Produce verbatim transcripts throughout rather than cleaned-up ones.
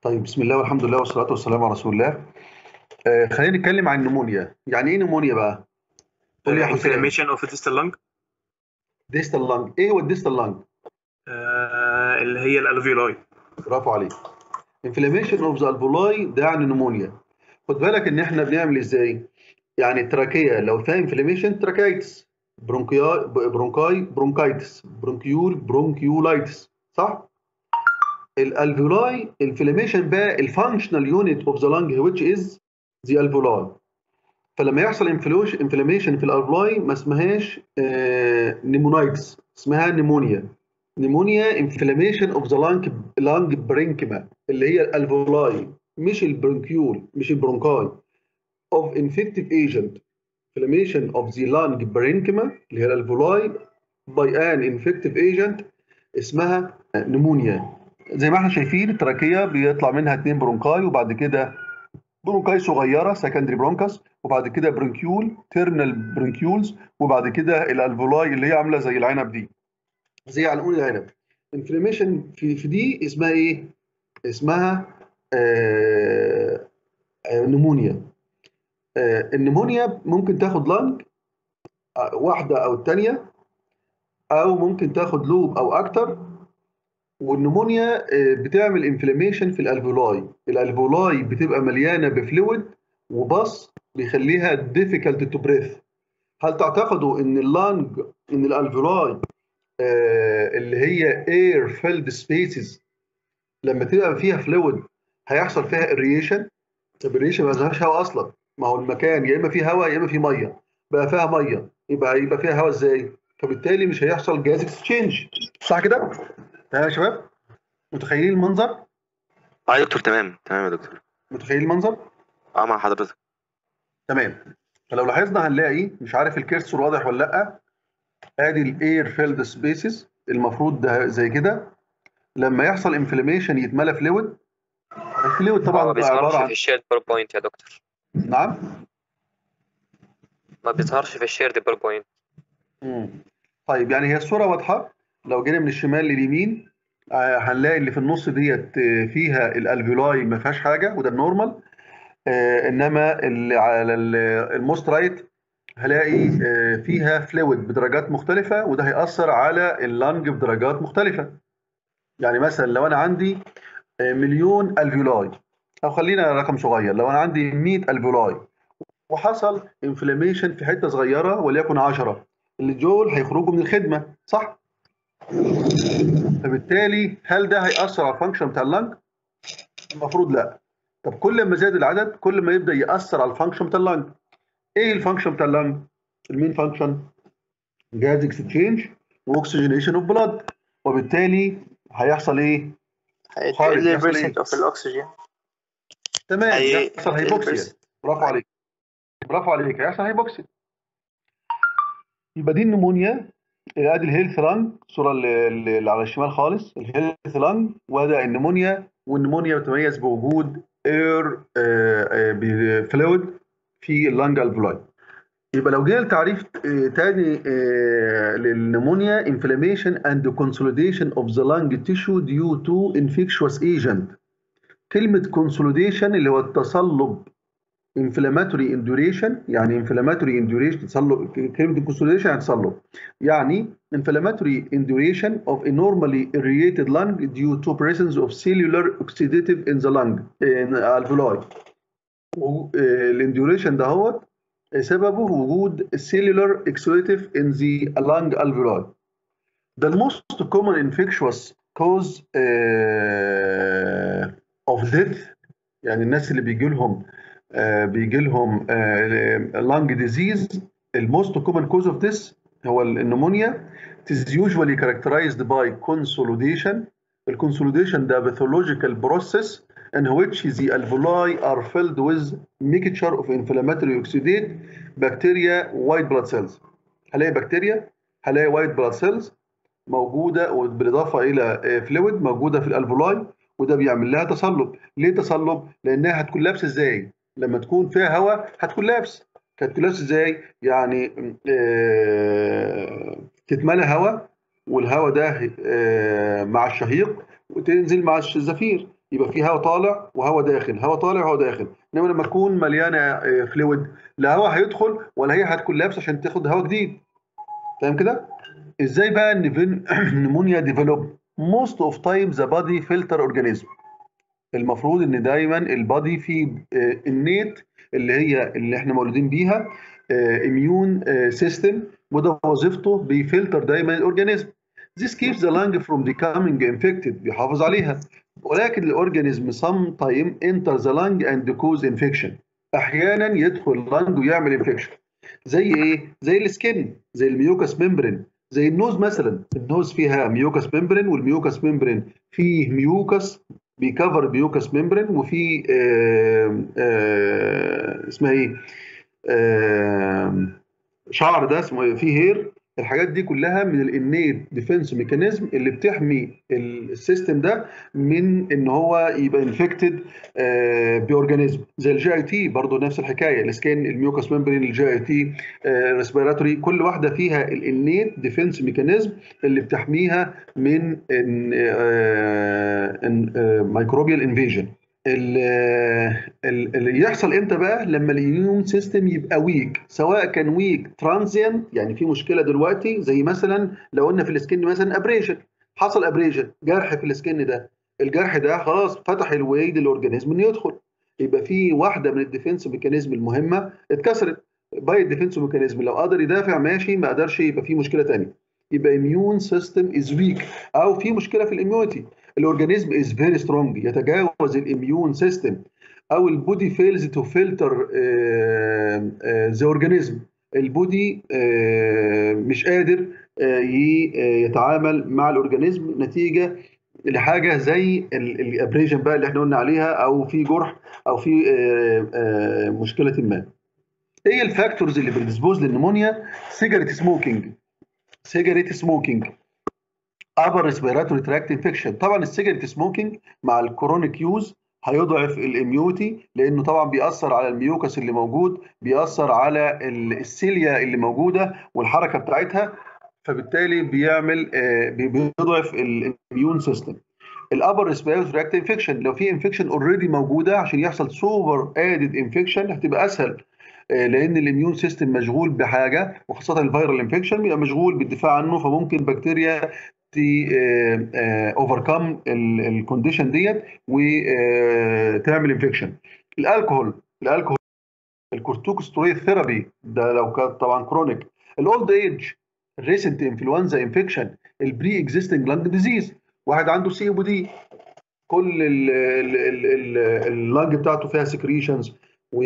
طيب، بسم الله والحمد لله والصلاة والسلام على رسول الله. آه خلينا نتكلم عن النمونيا. يعني ايه نمونيا بقى؟ قول لي يا حسام. انفلاميشن اوف distal lung. ديستال لانج، ايه هو الديستال لانج؟ آه اللي هي الالفيولاي. برافو عليك. انفلاميشن اوف ذا الفولاي ده يعني نمونيا. خد بالك ان احنا بنعمل ازاي؟ يعني التراكيه لو فيها انفلاميشن تراكيتس، برونكيا برونكاي برونكايتس، برونكيول برونكيولايتس، صح؟ الالفيولاي انفلاميشن بقى الفانكشنال يونت اوف ذا لانج which is the alveoli. فلما يحصل انفلاميشن في الالفلاي ما اسمهاش آه نيمونايتس، اسمها نيمونيا. نيمونيا انفلاميشن اوف ذا لانج لانج برينكما اللي هي الالفولاي، مش البرونكيول، مش البرونكاي. اوف انفكتيف ايجنت، انفلاميشن اوف ذا لانج برينكما اللي هي الالفولاي باي ان انفكتيف ايجنت اسمها نيمونيا. زي ما احنا شايفين التراكيه بيطلع منها اتنين برونكاي، وبعد كده برونكاي صغيره سكندري برونكاس، وبعد كده برونكيول تيرنال برونكيولز، وبعد كده الالفولاي اللي هي عامله زي العنب دي، زي عنقود العنب. انفلاميشن في في دي اسمها ايه؟ اسمها آه آه نمونيا. آه النمونيا ممكن تاخد لانج آه واحده او الثانيه، او ممكن تاخد لوب او اكتر. والنمونيا آه بتعمل انفلاميشن في الالفولاي. الالفولاي بتبقى مليانه بفلويد وبص بيخليها difficult to breathe. هل تعتقدوا ان اللانج، ان الالفولاي آه اللي هي air filled spaces لما تبقى فيها فلويد هيحصل فيها اريشن؟ طب الريشن ما فيهاش هواء اصلا، ما هو المكان يا اما فيه هواء يا اما فيه ميه، بقى فيها ميه يبقى يبقى فيها هواء ازاي؟ فبالتالي مش هيحصل جاز اكسشينج، صح كده؟ تمام يا شباب؟ متخيلين المنظر؟ اه يا دكتور، تمام تمام يا دكتور. متخيلين المنظر؟ اه مع حضرتك. تمام. فلو لاحظنا هنلاقي، مش عارف الكيرسور واضح ولا لا، ادي الاير فيلد سبيسز المفروض ده زي كده. لما يحصل انفلاميشن يتملى فلويد. الفلويد طبعا ما بيبقى عباره بيظهرش عن، في الشيرد باوربوينت يا دكتور. نعم؟ ما بيظهرش في الشيرد باوربوينت. مم. طيب يعني هي الصوره واضحه. لو جينا من الشمال لليمين آه هنلاقي اللي في النص ديت آه، فيها الالفيولاي ما فيهاش حاجه وده النورمال. آه انما اللي على الموست رايت هلاقي آه فيها فلويد بدرجات مختلفه، وده هيأثر على اللنج بدرجات مختلفه. يعني مثلا لو انا عندي آه، مليون الفيولاي، او خلينا رقم صغير، لو انا عندي مية الفيولاي وحصل انفلاميشن في حته صغيره وليكن عشرة، اللي دول هيخرجوا من الخدمه، صح؟ فبالتالي هل ده هيأثر على الفانكشن بتاع اللنج؟ المفروض لا. طب كل ما زاد العدد كل ما يبدا يأثر على الفانكشن بتاع اللنج. ايه الفانكشن بتاع اللنج؟ المين فانكشن جاز اكسشينج واكسجينيشن اوف بلاد، وبالتالي هيحصل ايه؟ خالد هيقل يحصل البرسنت ايه؟ اوف الاكسجين. تمام، هي يحصل هيبوكسيا. برافو عليك، برافو عليك، هيحصل هيبوكسيا. يبقى دي النمونيا. ادي الهيلث لانج، الصوره اللي, اللي على الشمال خالص الهيلث لانج، وده النمونيا. والنمونيا بتتميز بوجود اير فلويد في اللانج الفلاي. يبقى لو جينا لتعريف آه، تاني آه، للنمونيا: inflammation and consolidation of the lung tissue due to infectious agent. كلمة consolidation اللي هو التصلب، inflammatory induration يعني inflammatory induration تصلب. كلمة consolidation يعني تصلب، يعني inflammatory induration of a normally irrigated lung due to presence of cellular oxidative in the lung in alveoli. الانديوريشن ده هو سببه وجود cellular oxidative in the lung alveoli. The most common infectious cause uh, of death، يعني الناس اللي بيجي لهم آه بيجي لهم لانج ديزيز، الموست كومن كوز اوف ذس هو النمونيا. It is usually characterized by consolidation. الكونسوليديشن ده pathological process in which the alveoli are filled with mixture of inflammatory oxidate bacteria white blood cells. هلاقي بكتيريا، هلاقي white blood cells موجوده، وبالاضافه الى فلويد موجوده في الالفولاي، وده بيعمل لها تصلب. ليه تصلب؟ لانها هتكون لابسه ازاي؟ لما تكون فيها هواء هتكون لابس. هتكون لابسه ازاي؟ يعني آه تتملى هواء، والهواء ده آه مع الشهيق وتنزل مع الزفير، يبقى في هواء طالع وهواء داخل، هواء طالع وهواء داخل. انما لما تكون مليانه فلويد لا هواء هيدخل ولا هي هتكون لابسه عشان تاخد هواء جديد. فاهم كده؟ ازاي بقى النمونيا ديفلوب؟ موست اوف تايم ذا بادي فلتر اورجانيزم. المفروض ان دايما البادي فيه النيت اللي هي اللي احنا مولودين بيها اميون سيستم، وده وظيفته بيفلتر دايما الاورجانيزم. This keeps the lung from becoming infected، بيحافظ عليها. ولكن الاورجانيزم sometime enter the lung and cause infection، احيانا يدخل اللنج ويعمل انفكشن. زي ايه؟ زي السكين، زي الميوكاس ممبرين، زي النوز مثلا. النوز فيها ميوكاس ممبرين، والميوكاس ممبرين فيه ميوكاس بيكفر ميوكاس ممبرين، وفي آه آه اسمها ايه؟ آه شعر، ده اسمه فيه هير. الحاجات دي كلها من الانيت ديفense ميكانيزم اللي بتحمي السيستم ده من ان هو يبقى انفكتد باورجانيزم. زي الجي اي تي برضه نفس الحكايه، السكين، الميوكاس ممبرين، الجي اي تي، ريسبيراتوري، كل واحده فيها الانيت ديفنس ميكانيزم اللي بتحميها من ميكروبيال انفيجن. اللي يحصل امتى بقى؟ لما الاميون سيستم يبقى ويك، سواء كان ويك ترانزيان يعني في مشكله دلوقتي، زي مثلا لو قلنا في السكن مثلا ابريشن، حصل ابريشن، جرح في السكن ده، الجرح ده خلاص فتح الواي للاورجانيزم انه يدخل، يبقى في واحده من الديفنس ميكانيزم المهمه اتكسرت. باي الديفنس ميكانيزم لو قدر يدافع ماشي، ما قدرش يبقى في مشكله ثانيه، يبقى اميون سيستم از ويك او في مشكله في الاميونيتي. الاورجانيزم از فيري سترونج، يتجاوز الاميون سيستم او البودي فيلز تو فلتر ذا اورجانيزم. البودي آه مش قادر آه يتعامل مع الاورجانيزم نتيجه لحاجه زي الابريشن بقى اللي احنا قلنا عليها، او في جرح، او في آه آه مشكله ما. ايه الفاكتورز اللي بتديسبوز للنمونيا؟ سيجاريت سموكينج، سيجاريت سموكينج، upper respiratory tract infection. طبعا السيجاريت سموكينج مع الكرونيك يوز هيضعف الاميونيتي، لانه طبعا بيأثر على الميوكس اللي موجود، بيأثر على السيليا اللي موجوده والحركه بتاعتها، فبالتالي بيعمل بيضعف الاميون سيستم. الابر ريسبيراتوري تراكت انفكشن، لو في انفكشن اوريدي موجوده عشان يحصل سوبر ادد انفكشن هتبقى اسهل، لان الاميون سيستم مشغول بحاجه، وخاصه الفيرال انفكشن بيبقى مشغول بالدفاع عنه، فممكن بكتيريا اوفركم الكونديشن ديت وتعمل انفكشن. الالكوهول، الالكوهول الكورتيكوسترويد ثيرابي ده لو كان طبعا كرونيك. الاولد ايج، الريسنت انفلونزا انفكشن، البري اكزيستنج لانج ديزيز، واحد عنده سي او دي كل اللانج بتاعته فيها سكريشنز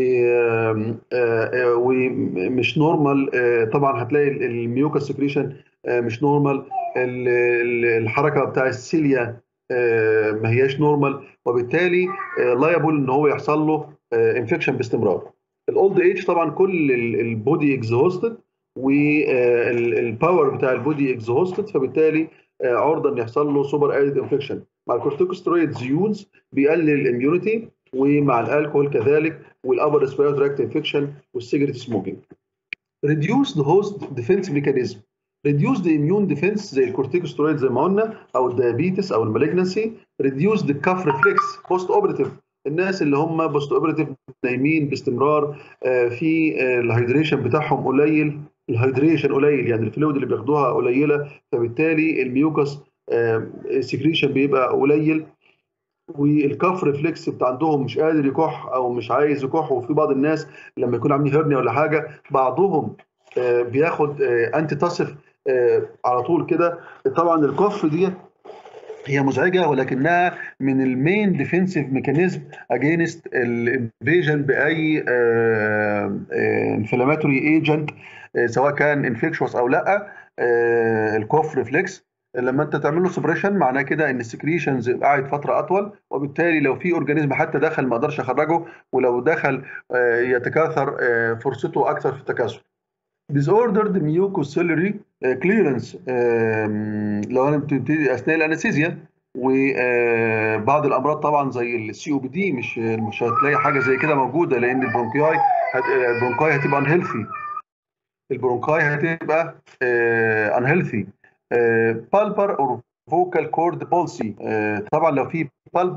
ومش نورمال، طبعا هتلاقي الميوكا سكريشن مش نورمال، الحركه بتاع السيليا ما هياش نورمال، وبالتالي لايبل ان هو يحصل له انفكشن باستمرار. الاولد ايج طبعا كل البودي اكزهوستد والباور بتاع البودي اكزهوستد، فبالتالي عرضه ان يحصل له سوبر ادد انفكشن. مع الكورتيكوسترويدز يوز بيقلل الاميونيتي، ومع الالكوهول كذلك، والابر ريسبيراتوري تراكت انفكشن، والسيجريت سموكينج. ريديوس ذا هوست ديفنس ميكانيزم، ريديوس ذا اميون ديفنس زي الكورتيكوسترويد زي ما قلنا، او الديابيتس او المالجنسي. ريديوس ذا كاف ريفلكس بوست اوبريتيف، الناس اللي هم بوست اوبريتيف نايمين باستمرار، في الهيدريشن بتاعهم قليل، الهيدريشن قليل يعني الفلويد اللي بياخدوها قليله، فبالتالي الميوكس سكريشن بيبقى قليل، والكاف ريفلكس بتاع عندهم مش قادر يكح او مش عايز يكح. وفي بعض الناس لما يكون عاملين هرنيا ولا حاجه، بعضهم بياخد انتي تاسف على طول كده. طبعا الكف دي هي مزعجه، ولكنها من المين ديفنسيف ميكانيزم اجينست الانفيجن باي انفلاماتوري ايجنت، سواء كان انفكشوس او لا. الكوف ريفلكس لما انت تعمل له سبريشن معناه كده ان السكريشنز قاعد فتره اطول، وبالتالي لو في اورجانيزم حتى دخل ما اقدرش اخرجه، ولو دخل يتكاثر فرصته اكثر في التكاثر. disordered mucociliary clearance، لو انا بتبتدي اثناء الانستيزيا، وبعض الامراض طبعا زي السي او بي دي مش مش هتلاقي حاجه زي كده موجوده، لان البرونكاي البرونكاي هتبقى انهيلثي، البرونكاي هتبقى انهيلثي. بالبر او فوكال كورد بولسي، طبعا لو في بالبر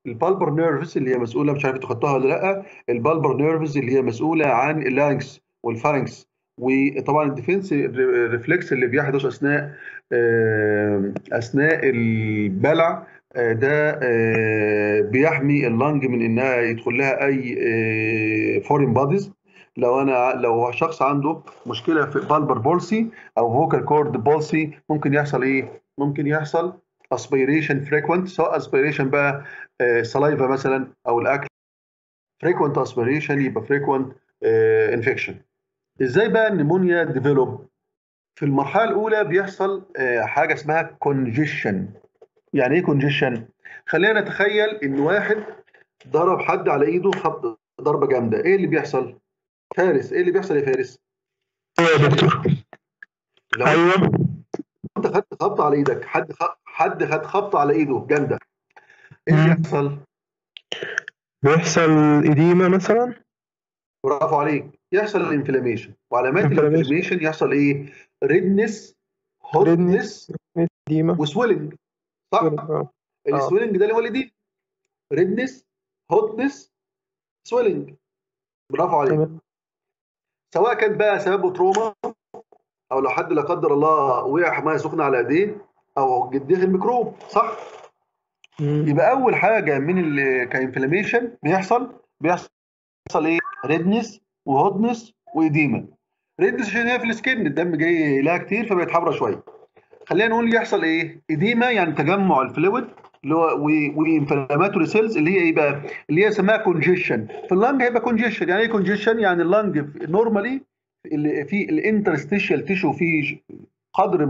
البالبر نيرفز اللي هي مسؤوله، مش عارف انتوا خدتوها ولا لا، البالبر نيرفز اللي هي مسؤوله عن اللارynx والفارنكس، وطبعا الديفنس ريفلكس اللي بيحدث اثناء آه، اثناء البلع. آه، ده آه، بيحمي اللنج من انها يدخل لها اي فورين بوديز. لو انا لو شخص عنده مشكله في بالبر بولسي او فوكال كورد بولسي، ممكن يحصل ايه؟ ممكن يحصل اسبيريشن فريكوينت، سواء اسبيريشن بقى سلايفا مثلا او الاكل، فريكوينت اسبيريشن يبقى فريكوينت انفكشن. ازاي بقى النمونيا ديفلوب؟ في المرحله الاولى بيحصل آه، حاجه اسمها كونجيشن. يعني ايه كونجيشن؟ خلينا نتخيل ان واحد ضرب حد على ايده خبط ضربه جامده، ايه اللي بيحصل؟ فارس، ايه اللي بيحصل يا فارس؟ ايوه يا دكتور. لو ايوه انت خدت خبطه على ايدك، حد خ... حد خد خبطه على ايده جامده، ايه اللي مم. بيحصل؟ بيحصل إديمة مثلا. برافو عليك، يحصل الانفلاميشن، وعلامات انفلاميشن، الانفلاميشن يحصل ايه؟ ريدنس، ريدنس، هوتنس، إديمة، وسويلنج. صح؟ اه اه السويلنج ده اللي هو الإديمة. ريدنس، هوتنس، سويلنج. برافو عليك. تمام. سواء كان بقى سببه تروما، او لو حد لا قدر الله وقع ميه سخنه على ايديه، او جديه الميكروب. صح؟ مم. يبقى اول حاجه من اللي كانفلاميشن بيحصل بيحصل ايه؟ ريدنس وهوتنس وإديمة. ريدنس عشان هي في السكن، الدم جاي لها كتير فبقت حمرا شويه. خلينا نقول يحصل ايه؟ إديمة يعني تجمع الفلويد اللي هو وانفلاماتوري سيلز اللي هي ايه بقى؟ اللي هي اسمها كونجيشن. في اللنج هيبقى كونجيشن. يعني ايه كونجيشن؟ يعني اللنج نورمالي اللي في الانترستيشال تيشو فيه قدر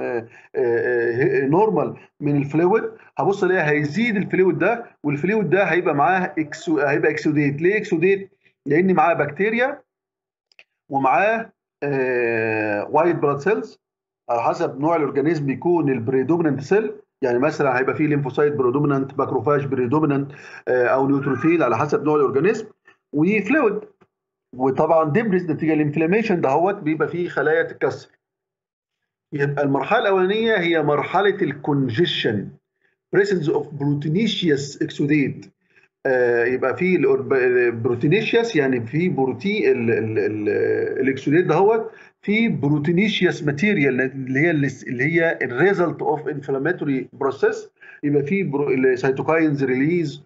نورمال من الفلويد، هبص الاقيها هيزيد الفلويد ده، والفلويد ده هيبقى معاه اكسو هيبقى اكسوديت. ليه اكسوديت؟ لان معاه بكتيريا ومعاه وايت بلاد سيلز. على حسب نوع الاورجانيزم بيكون البريدومينانت سيل، يعني مثلا هيبقى فيه ليمفوسايت بريدومينانت، باكروفاج بريدومينانت، او نيوتروفيل على حسب نوع الاورجانيزم، وفلويد. وطبعا ديبريز نتيجه الانفلاميشن دهوت بيبقى فيه خلايا تتكسر. يبقى المرحله الاولانيه هي مرحله الكونجيشن، presence of proteinaceous exudate. آه يبقى في بروتينيشيوس، يعني في بروتين الاكسوديت دهوت في بروتينيشيوس ماتيريال اللي هي اللي هي الريزلت اوف انفلاماتوري بروسيس. يبقى في سيتوكاينز ريليز،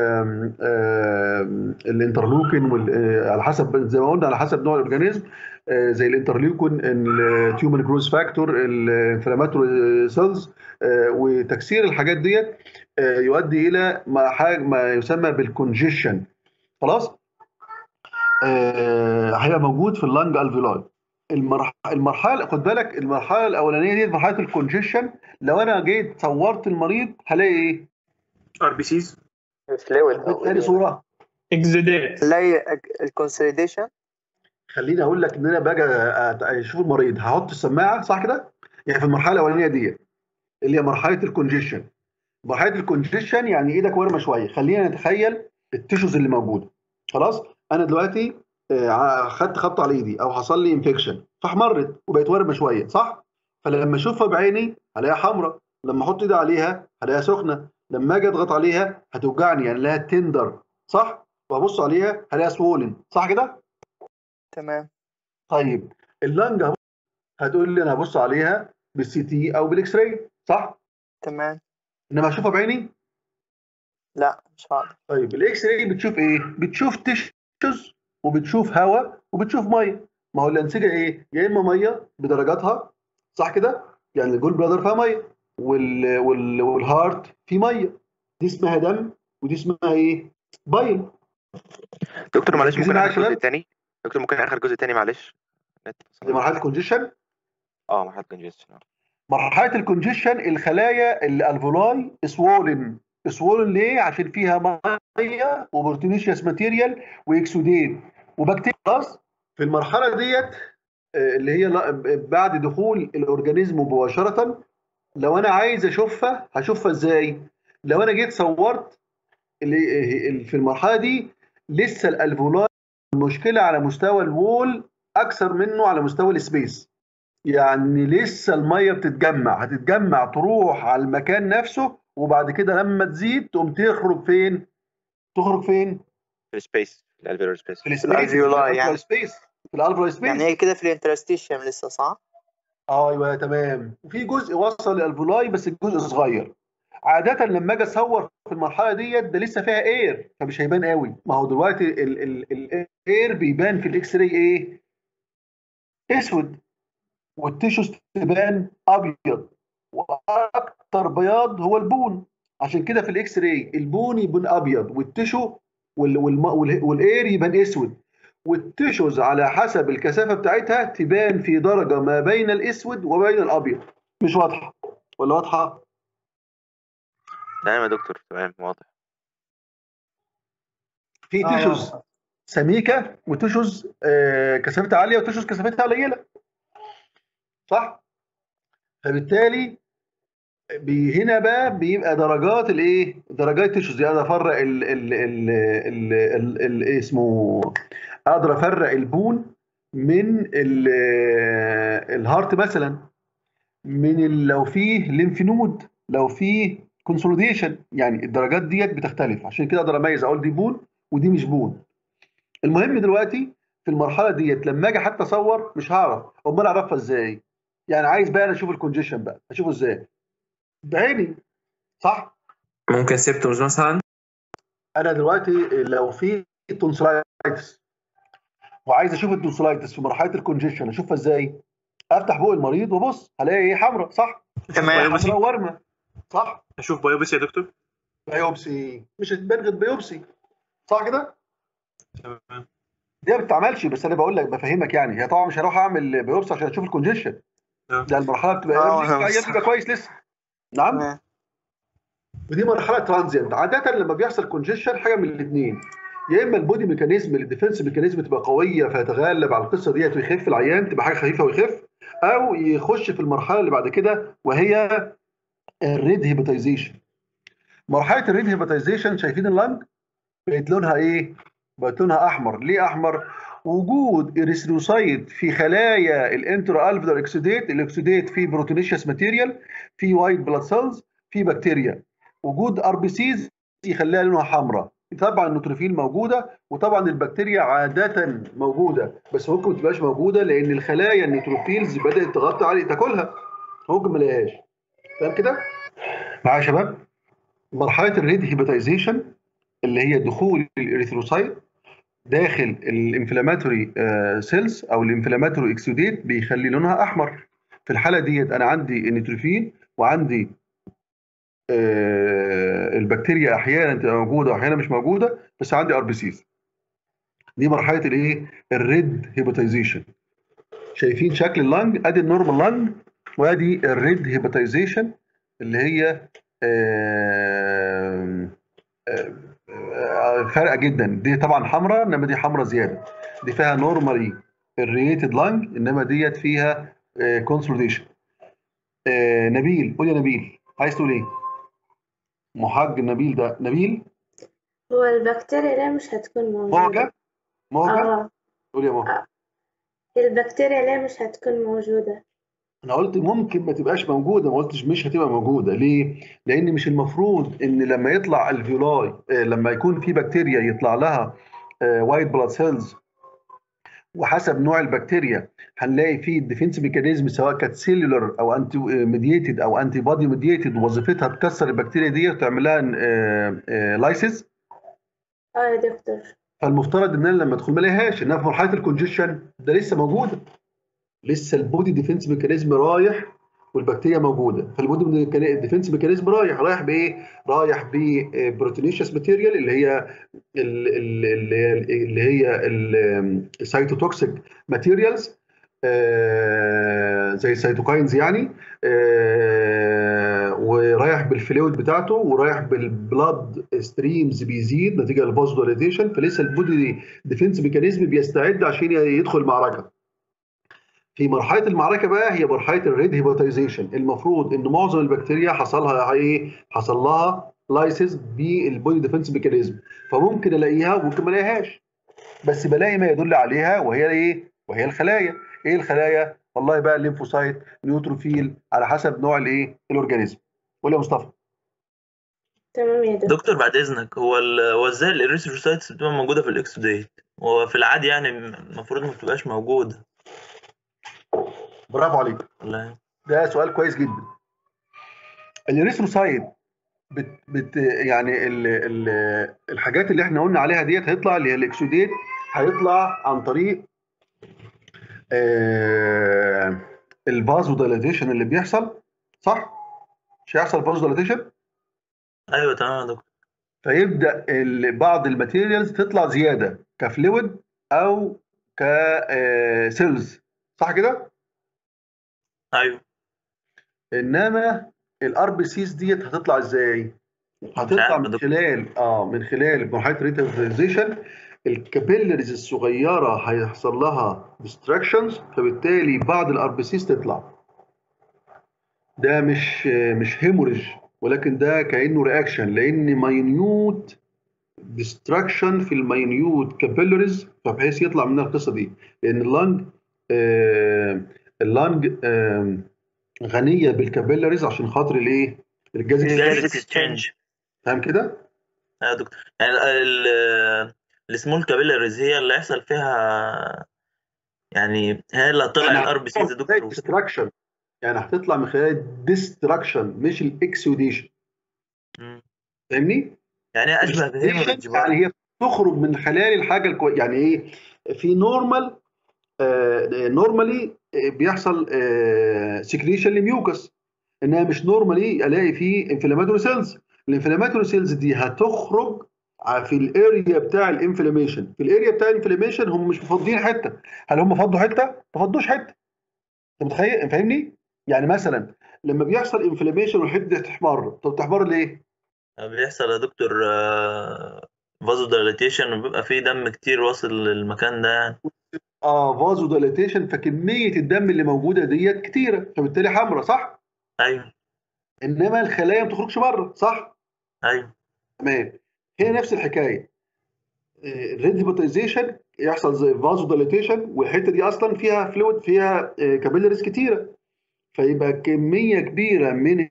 الانترلوكين، على حسب زي ما قلنا على حسب نوع الاورجانيزم، آه زي الانترلوكين، التيومن جروث فاكتور، الانفلاماتوري سيلز، آه وتكسير الحاجات ديت يؤدي الى ما حاجه ما يسمى بالكونجيشن. خلاص؟ آه هيبقى موجود في اللنج الفيولاي. المرح... المرحله، خد بالك، المرحله الاولانيه دي مرحله الكونجيشن. لو انا جيت صورت المريض هلاقي ايه؟ ار بي سيز، فلويد حبيت او تاني إديمة. صوره. اكزوديت. تلاقي الكونسوليديشن. خليني اقول لك ان انا باجي أت- اشوف المريض هحط السماعه، صح كده؟ يعني في المرحله الاولانيه دي اللي هي مرحله الكونجيشن. مرحله الكونجيشن يعني ايدك ورمه شويه. خلينا نتخيل التيشوز اللي موجوده. خلاص؟ انا دلوقتي آه، خدت خبطه على ايدي او حصل لي انفكشن فاحمرت وبقت ورمه شويه، صح؟ فلما اشوفها بعيني هلاقيها حمراء، لما احط ايدي عليها هلاقيها سخنه، لما اجي اضغط عليها هتوجعني، يعني لها تندر، صح؟ وابص عليها هلاقيها سوولن، صح كده؟ تمام. طيب اللنج أهو، هتقول لي انا هبص عليها بالسي تي او بالاكس راي، صح؟ تمام. انما اشوفها بعيني؟ لا مش هقدر. طيب الاكس راي بتشوف ايه؟ بتشوف تيشوز وبتشوف هواء وبتشوف ميه. ما هو الانسجه ايه؟ يا اما ميه بدرجاتها، صح كده؟ يعني الجول بلادر فيها ميه، وال... وال... والهارت فيه ميه، دي اسمها دم، ودي اسمها ايه؟ بايل. دكتور معلش، مركزين ممكن معايا اخر يا جزء شباب؟ تاني؟ دكتور ممكن اخر جزء تاني معلش؟ نت دي مرحله الكونجيشن. اه مرحله كونجستشن. مرحله الكونجيشن الخلايا الالفولاي سوولن. سوولن ليه؟ عشان فيها ميه وبروتينيشيوس ماتيريال واكسودين وبكتيريا. خلاص؟ في المرحله ديت اللي هي بعد دخول الاورجانيزم مباشره، لو انا عايز اشوفها هشوفها ازاي؟ لو انا جيت صورت اللي في المرحله دي لسه الالفولاي المشكله على مستوى الوول اكثر منه على مستوى السبيس. يعني لسه الميه بتتجمع، هتتجمع تروح على المكان نفسه وبعد كده لما تزيد تقوم تخرج فين؟ تخرج فين؟ في السبيس، الالفيولار سبيس. في السبيس، الألفيولاي في يعني. الالفيولاي سبيس، في الالفيولاي سبيس. يعني هي كده في الانترستيشيوم لسه صح؟ اه ايوه تمام. وفي جزء وصل للالفيولاي بس الجزء صغير. عادة لما اجي اصور في المرحلة ديت ده لسه فيها اير فمش هيبان قوي. ما هو دلوقتي الاير بيبان في الاكس راي ايه؟ اسود، والتيشوز تبان ابيض، واكتر بياض هو البون. عشان كده في الاكس راي البون يبان ابيض والتيشو وال- والم- وال- والاير يبان اسود. والتيشوز على حسب الكثافه بتاعتها تبان في درجه ما بين الاسود وبين الابيض. مش واضحه ولا واضحه؟ تمام يا دكتور، تمام واضح. في آه، تيشوز سميكه وتيشوز آه، كثافتها عاليه وتيشوز كثافتها قليله، صح؟ فبالتالي بي هنا بقى بيبقى درجات الايه؟ درجات تيشوز. يعني افرق ال ال ال ال ال ال إيه اسمه، اقدر افرق البون من ال- الهارت مثلا، من ال- لو فيه ليمف نود، لو فيه كونسوليديشن. يعني الدرجات ديت بتختلف. عشان كده اقدر اميز اقول دي بون ودي مش بون. المهم دلوقتي في المرحله ديت لما اجي حتى اصور مش هعرف. امال اعرفها ازاي؟ يعني عايز بقى انا اشوف الكونجيشن بقى، اشوفه ازاي؟ بعيني، صح؟ ممكن سيبتومز مثلا. انا دلوقتي لو في تونسلايتس وعايز اشوف التونسلايتس في مرحله الكونجيشن اشوفها ازاي؟ افتح بوق المريض وابص هلاقي ايه؟ حمراء، صح؟ تمام. بايوبسي. حمراء ورمه، صح؟ اشوف بايوبسي يا دكتور. بايوبسي مش هتبان غير بايوبسي، صح كده؟ تمام. دي ما بتتعملش، بس انا بقول لك بفهمك. يعني هي طبعا مش هروح اعمل بايوبسي عشان اشوف الكونجيشن. آه. ده المرحله بتبقى آه، early، أنا العيان بس- بيبقى كويس لسه. نعم. تمام. ودي مرحله ترانزيانت. عاده لما بيحصل كونجيشن حاجه من الاثنين، يا اما البودي ميكانيزم الديفنس ميكانيزم تبقى قويه فيتغلب على القصه ديت ويخف العيان، تبقى حاجه خفيفه ويخف، او يخش في المرحله اللي بعد كده وهي الريد هيباتيزيشن. مرحله الريد هيباتيزيشن شايفين اللنج بقت لونها ايه؟ بقت لونها احمر. ليه احمر؟ وجود اريثروسايت في خلايا الانترا الفيولار اكسوديت. الاكسوديت فيه بروتينيشيوس ماتيريال، في وايت بلاد سيلز، في بكتيريا. وجود ار بي سيز يخليها لونها حمراء. طبعا النيوتروفيل موجوده، وطبعا البكتيريا عاده موجوده، بس ممكن ما تبقاش موجوده لان الخلايا النيوتروفيلز بدات تغطي عليه تاكلها، ممكن ما الاقيهاش. فاهم كده؟ معايا يا شباب؟ مرحله الريد هيباتيزيشن اللي هي دخول الاريثروسايت داخل الانفلاماتوري سيلز او الانفلاماتوري اكسوديت بيخلي لونها احمر. في الحاله ديت انا عندي النيوتروفيل وعندي آه، البكتيريا احيانا تبقى موجوده واحيانا مش موجوده، بس عندي ار بي سيز. دي مرحله الايه؟ الريد هيباتيزيشن. شايفين شكل اللنج؟ ادي النورمال لنج وادي الريد هيباتيزيشن اللي هي آه، آه، فارقه جدا. دي طبعا حمراء انما دي حمراء زياده. دي فيها نورمالي الريتد لانج انما ديت فيها كونسوليديشن. نبيل، قول يا نبيل، عايز تقول ايه؟ محاج نبيل ده نبيل هو البكتيريا ليه مش هتكون موجودة؟ معجب معجب اه قول يا معجب. البكتيريا ليه مش هتكون موجودة؟ انا قلت ممكن ما تبقاش موجوده، ما قلتش مش هتبقى موجوده. ليه؟ لان مش المفروض ان لما يطلع الفيولاي آه، لما يكون في بكتيريا يطلع لها وايت بلاد سيلز، وحسب نوع البكتيريا هنلاقي فيه الديفنس ميكانيزم سواء كانت سيلولر او انتي ميدييتد او انتي بودي ميدييتد، وظيفتها تكسر البكتيريا دي وتعمل لها لايسيس. اه يا دكتور. فالمفترض ان انا لما ادخل ما الاقيهاش، انها في مرحله الكونجيشن ده لسه موجوده، لسه البودي ديفنس ميكانيزم رايح والبكتيريا موجوده. فالبودي ديفنس ميكانيزم رايح رايح بايه؟ رايح ببروتينيشيوس ماتيريال اللي هي ال- ال- ال- اللي هي السيتوتوكسيك ماتيريالز زي السيتوكاينز يعني، آه، ورايح بالفلويد بتاعته ورايح بالبلاد ستريمز بيزيد نتيجه للفازوديليتيشن. فلسه البودي ديفنس ميكانيزم بيستعد عشان يدخل معركه. في مرحله المعركه بقى هي مرحله الريد هيباتيزيشن. المفروض ان معظم البكتيريا حصلها ايه؟ حصل لها لايسيس بالبودي ديفنس ميكانيزم، فممكن الاقيها وممكن ما الاقيهاش، بس بلاقي ما يدل عليها وهي ايه؟ وهي الخلايا. ايه الخلايا؟ والله بقى الليمفوسايت، نيوتروفيل، على حسب نوع الايه؟ الاورجانيزم. قول يا مصطفى. تمام يا دكتور. دكتور بعد اذنك، هو ال- هو ازاي الاريثروسايتس بتبقى موجوده في الاكسوديت؟ هو في العادي يعني المفروض ما بتبقاش موجوده برافو عليك، ولا ايه؟ ده سؤال كويس جدا. الاريثروسايت بت بت يعني ال ال الحاجات اللي احنا قلنا عليها ديت هيطلع اللي هي الاكسوديت، هيطلع عن طريق آه الفازو دايلاتيشن اللي بيحصل، صح؟ مش هيحصل فازو دايلاتيشن؟ ايوه تمام يا دكتور. فيبدا ال- بعض الماتيريالز تطلع زياده كفلويد او كسيلز، صح كده؟ ايوه انما الار بي سيز ديت هتطلع ازاي؟ مش هتطلع عارف يا من دكتور. خلال اه من خلال مرحله ريتيفيزيشن. الكابيلاريز الصغيره هيحصل لها ديستراكشنز، فبالتالي بعض الار بي سيز تطلع. ده مش مش هيموريج، ولكن ده كانه رياكشن، لان ماينيوت ديستراكشن في الماينيوت كابيلاريز، فبحيث يطلع منها القصه دي. لان اللنج آه اللنج آه غنيه بالكابيلاريز عشان خاطر الايه؟ الجاز جاز اكسشينج. اكسشينج. فاهم كده؟ ايوه يا دكتور، يعني ال السمول كابيلاريز هي اللي هيحصل فيها، يعني هي اللي هتطلع يعني الار بي سيز يا دكتور وكده. ديستراكشن، يعني هتطلع من خلال الديستراكشن مش الاكسوديشن. مم. فاهمني؟ يعني هي اشبه بهيموريدج برضه. يعني هي تخرج من خلال الحاجه الكوي... يعني ايه؟ في نورمال نورمالي بيحصل سكريشن لميوكس، انها مش نورمالي الاقي فيه انفلاماتوري سيلز. الانفلاماتوري سيلز دي هتخرج ع- في الاريا بتاع الانفلاميشن. في الاريا بتاع الانفلاميشن هم مش مفضيين حته. هل هم فضوا حته؟ ما فضوش حته. انت متخيل؟ فاهمني؟ يعني مثلا لما بيحصل انفلاميشن والحته دي تحمر، طب تحمر ليه؟ بيحصل يا دكتور فازو دايليتيشن، وبيبقى فيه دم كتير واصل للمكان ده يعني. اه فازو دايليتيشن، فكميه الدم اللي موجوده ديت كتيره، فبالتالي حمراء، صح؟ ايوه انما الخلايا ما بتخرجش بره، صح؟ ايوه تمام. هي نفس الحكايه. الريديبوتايزيشن يحصل زي فازو دايليتيشن، والحته دي اصلا فيها فلويد، فيها كابيلاريز كتيره، فيبقى كميه كبيره من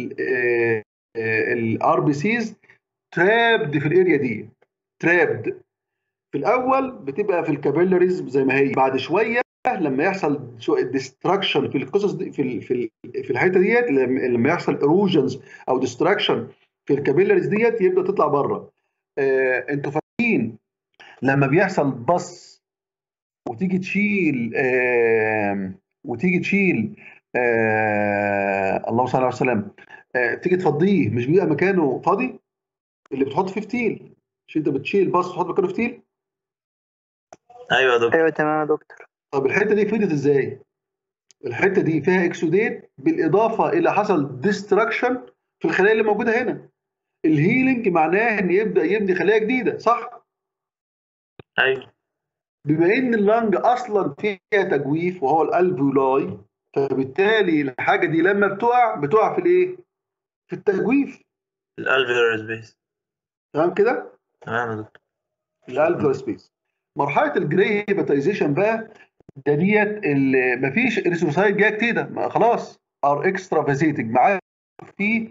الار بي سيز ترابد في الاريا دي. ترابد في الاول بتبقى في الكابيلاريز زي ما هي، بعد شويه لما يحصل ديستراكشن في القصص دي، في ال في ال في الحته ديت، لما لما يحصل اروجنز او ديستراكشن في الكابيلاريز ديت، يبدا تطلع بره. آه انتوا فاكرين لما بيحصل بص وتيجي تشيل آه وتيجي تشيل آه اللهم صل على وسلم، آه تيجي تفضيه، مش بيبقى مكانه فاضي؟ اللي بتحط فيه فتيل، مش انت بتشيل بص وتحط مكانه فتيل؟ ايوه يا دكتور. ايوه تمام يا دكتور. طب الحته دي فيدت ازاي؟ الحته دي فيها اكسوديت بالاضافه الى حصل ديستراكشن في الخلايا اللي موجوده هنا. الهيلينج معناه ان يبدا يبني خلايا جديده، صح؟ ايوه بما ان اللنج اصلا فيها تجويف وهو الالفيولاي، فبالتالي الحاجه دي لما بتقع بتقع في الايه؟ في التجويف. الالفيولار سبيس. تمام كده؟ تمام يا دكتور. الالفيولار سبيس. مرحله الجري هيباتيزيشن بقى، ده ديت اللي مفيش اريثروسايت جايه كتير، ما خلاص ار اكسترا فازيتنج معاه في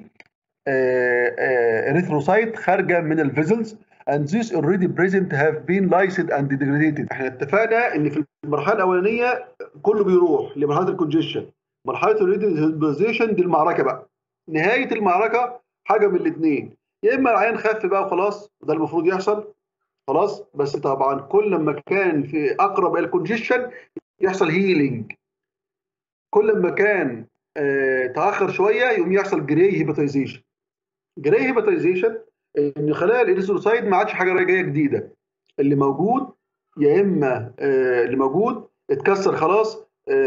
اريثروسايت خارجه من الفيزلز and these already present have been lysed and degraded. احنا اتفقنا ان في المرحله الاولانيه كله بيروح لمرحله الكونجيشن. مرحله الريديزيشن دي المعركه بقى. نهايه المعركه حاجه من الاثنين، يا اما العيان خف بقى وخلاص، ده المفروض يحصل خلاص، بس طبعا كل ما كان في اقرب الى الكونجيشن يحصل هيلينج، كل ما كان آه تاخر شويه يقوم يحصل جراي هيباتيزيشن. جراي هيباتيزيشن ان خلايا الاريثروسايت ما عادش حاجه جايه جديده، اللي موجود يا اما آه اللي موجود اتكسر خلاص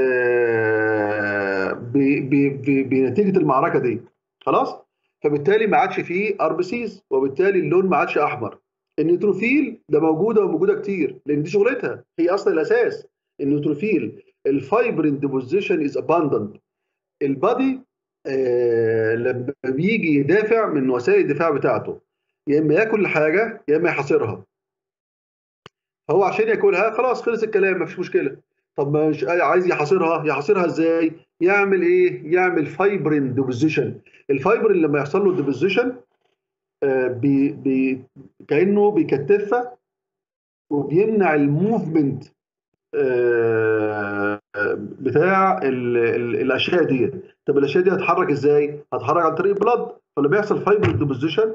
آه بنتيجه المعركه دي خلاص، فبالتالي ما عادش فيه ار بي سيز، وبالتالي اللون ما عادش احمر. النيوتروفيل ده موجوده وموجوده كتير، لان دي شغلتها، هي اصلا الاساس. النيوتروفيل الفايبرين ديبوزيشن از اباندنت. البادي آه لما بيجي يدافع من وسائل الدفاع بتاعته، يا اما ياكل الحاجه يا اما يحاصرها. هو عشان ياكلها خلاص خلص الكلام، مفيش مشكله. طب مش عايز يحاصرها، يحاصرها ازاي؟ يعمل ايه؟ يعمل فايبرين ديبوزيشن. الفايبرين لما يحصل له ديبوزيشن آه، بي بي كانه بيكتفها وبيمنع الموفمنت آه، بتاع ال ال الاشياء دي. طب الاشياء دي هتتحرك ازاي؟ هتتحرك عن طريق البلد، فلما بيحصل فايبر ديبوزيشن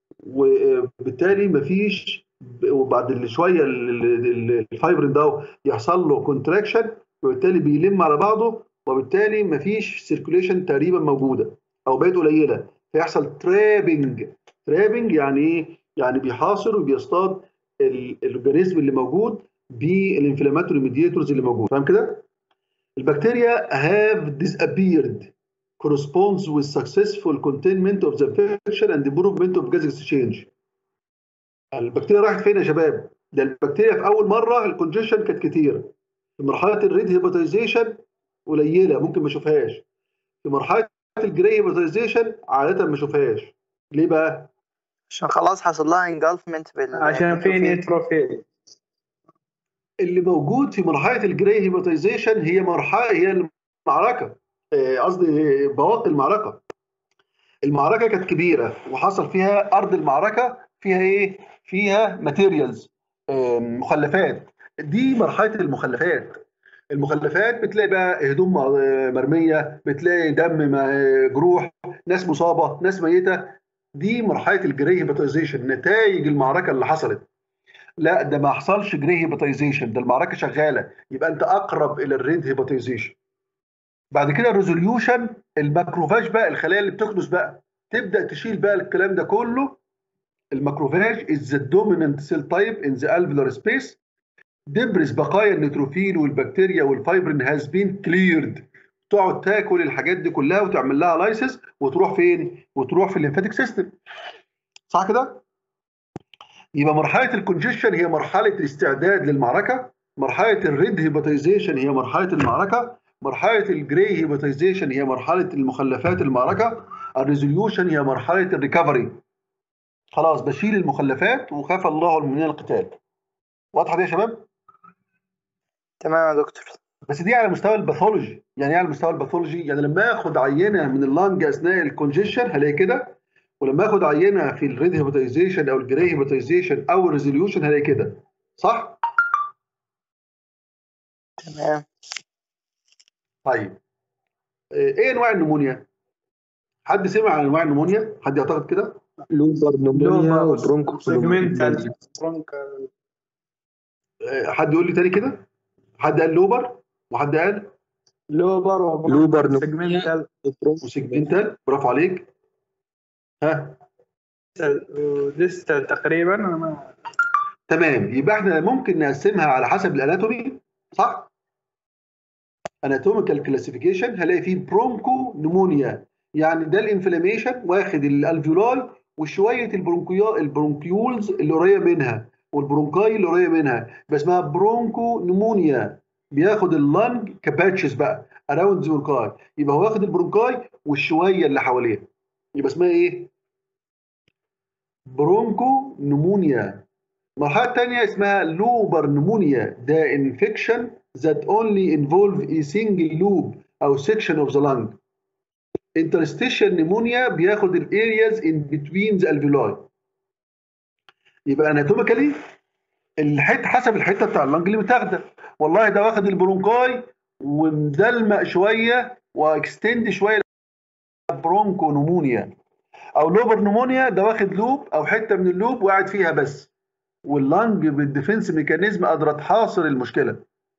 وبالتالي مفيش، وبعد شويه الفايبرين ده يحصل له كونتراكشن وبالتالي بيلم على بعضه، وبالتالي مفيش سيركوليشن تقريبا موجوده او بقت قليله، فيحصل ترابنج. ترابنج يعني ايه؟ يعني بيحاصر وبيصطاد الاورجانيزم اللي موجود بالانفلاماتوري ميدياتورز اللي موجود. فاهم كده؟ البكتيريا have disappeared corresponds with successful containment of the infection and improvement of gas exchange. البكتيريا راحت فين يا شباب؟ ده البكتيريا في اول مره الكونجيشن كانت كتير، في مرحله الريد هيباتيزيشن قليله ممكن ما اشوفهاش، في مرحله الجري هيباتيزيشن عاده ما اشوفهاش. ليه بقى؟ عشان خلاص حصل لها انجلفمنت بال عشان في نيتروفيل. اللي موجود في مرحله الجري هيباتيزيشن هي مرحله هي المعركه، قصدي بواقي المعركه. المعركه كانت كبيره وحصل فيها ارض المعركه فيها ايه؟ فيها ماتيريالز، مخلفات. دي مرحله المخلفات. المخلفات بتلاقي بقى هدوم مرميه، بتلاقي دم، جروح، ناس مصابه، ناس ميته. دي مرحله الجري هيباتيزيشن، نتائج المعركه اللي حصلت. لا ده ما حصلش جري هيباتيزيشن، ده المعركه شغاله، يبقى انت اقرب الى الريد هيباتيزيشن. بعد كده الريزوليوشن، الماكروفاج بقى، الخلايا اللي بتكنس بقى تبدا تشيل بقى الكلام ده كله. الماكروفاج is the dominant cell type in the alveolar space. دبرس بقايا النيتروفيل والبكتيريا والفايبرين has been cleared. تقعد تاكل الحاجات دي كلها وتعمل لها لايسيس وتروح فين؟ وتروح في الليمفاتيك سيستم. صح كده؟ يبقى مرحله الكونجيشن هي مرحله الاستعداد للمعركه، مرحله الريد هيباتيزيشن هي مرحله المعركه، مرحله الجراي هيباتيزيشن هي مرحله المخلفات المعركه، الريزوليوشن هي مرحله الريكفري. خلاص بشيل المخلفات وخاف الله من القتال. واضحه دي يا شباب؟ تمام يا دكتور. بس دي على مستوى الباثولوجي. يعني ايه على مستوى الباثولوجي؟ يعني لما اخد عينه من اللنج اثناء الكونجيشن هلاقي كده، ولما اخد عينه في الريد هيباتيزيشن او الجراي هيباتيزيشن او الريزوليوشن هلاقي كده. صح؟ تمام. طيب ايه انواع النمونيا؟ حد سمع عن انواع النمونيا؟ حد يعتقد كده؟ لوبر نمونيا وبرونكو سيجمنتال برونكال. حد يقول لي تاني كده؟ حد قال لوبر وحد قال لوبر لوبر سيجمنتال وسيجمنتال. برافو عليك. ها ديستال تقريبا. انا ما تمام. يبقى احنا ممكن نقسمها على حسب الاناتومي. صح؟ اناتوميكال كلاسيفيكيشن هلاقي فيه برونكو نمونيا، يعني ده الانفلاميشن واخد الالفيولاي وشويه البرونكيول البرونكيولز اللي قريبه منها والبرونكاي اللي قريبه منها، يبقى اسمها برونكو نمونيا. بياخد اللنج كباتشز بقى اراوند ذا برونكاي، يبقى هو واخد البرونكاي والشويه اللي حواليها، يبقى اسمها ايه؟ برونكو نمونيا. المرحله الثانيه اسمها لوبر نمونيا، ده انفكشن that only involve a single loop او section of the lung. interstitial pneumonia بياخد ال areas in between the alveoli. يبقى anatomically الحته حسب الحته بتاع اللنج اللي متاخده. والله ده واخد البرونكاي ومدلمق شويه واكستند شويه، برونكو نمونيا. او لوبر نمونيا ده واخد لوب او حته من اللوب وقاعد فيها بس، واللنج بالديفنس ميكانيزم قادره تحاصر المشكله.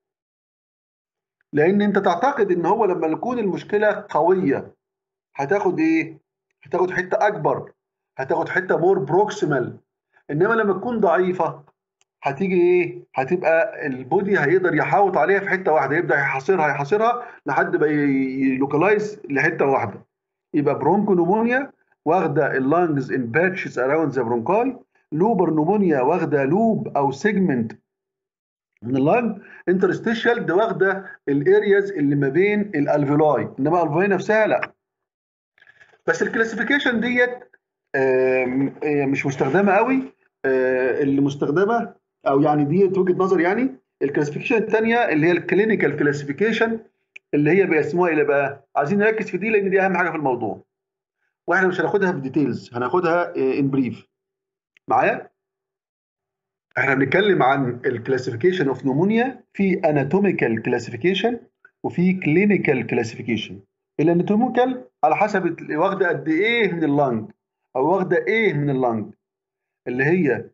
لان انت تعتقد ان هو لما يكون المشكله قويه هتاخد ايه؟ هتاخد حته اكبر، هتاخد حته مور بروكسيمال. انما لما تكون ضعيفه هتيجي ايه؟ هتبقى البودي هيقدر يحاوط عليها في حته واحده، يبدا يحاصرها يحاصرها لحد ما يلوكلايز لحته واحده. يبقى برونكو نمونيا واخده اللانجز ان باتشز اراوند ذا برونكاي، لوبر نمونيا واخده لوب او سيجمنت من اللنج، انترستيشال ده واخده الارياز اللي ما بين الالفيولاي، انما الالفيولاي نفسها لا. بس الكلاسيفيكيشن ديت مش مستخدمه قوي. اللي مستخدمه او يعني ديت وجهه نظر، يعني الكلاسيفيكيشن الثانيه اللي هي الكلينيكال كلاسيفيكيشن اللي هي بيقسموها الى بقى، عايزين نركز في دي لان دي اهم حاجه في الموضوع. واحنا مش هناخدها بديتيلز، هناخدها ان بريف معايا. احنا بنتكلم عن الكلاسيفيكيشن اوف نمونيا في اناتوميكال كلاسيفيكيشن وفي كلينيكال كلاسيفيكيشن. الاناتوميكال على حسب واخده قد ايه من اللنج او واخده ايه من اللنج، اللي هي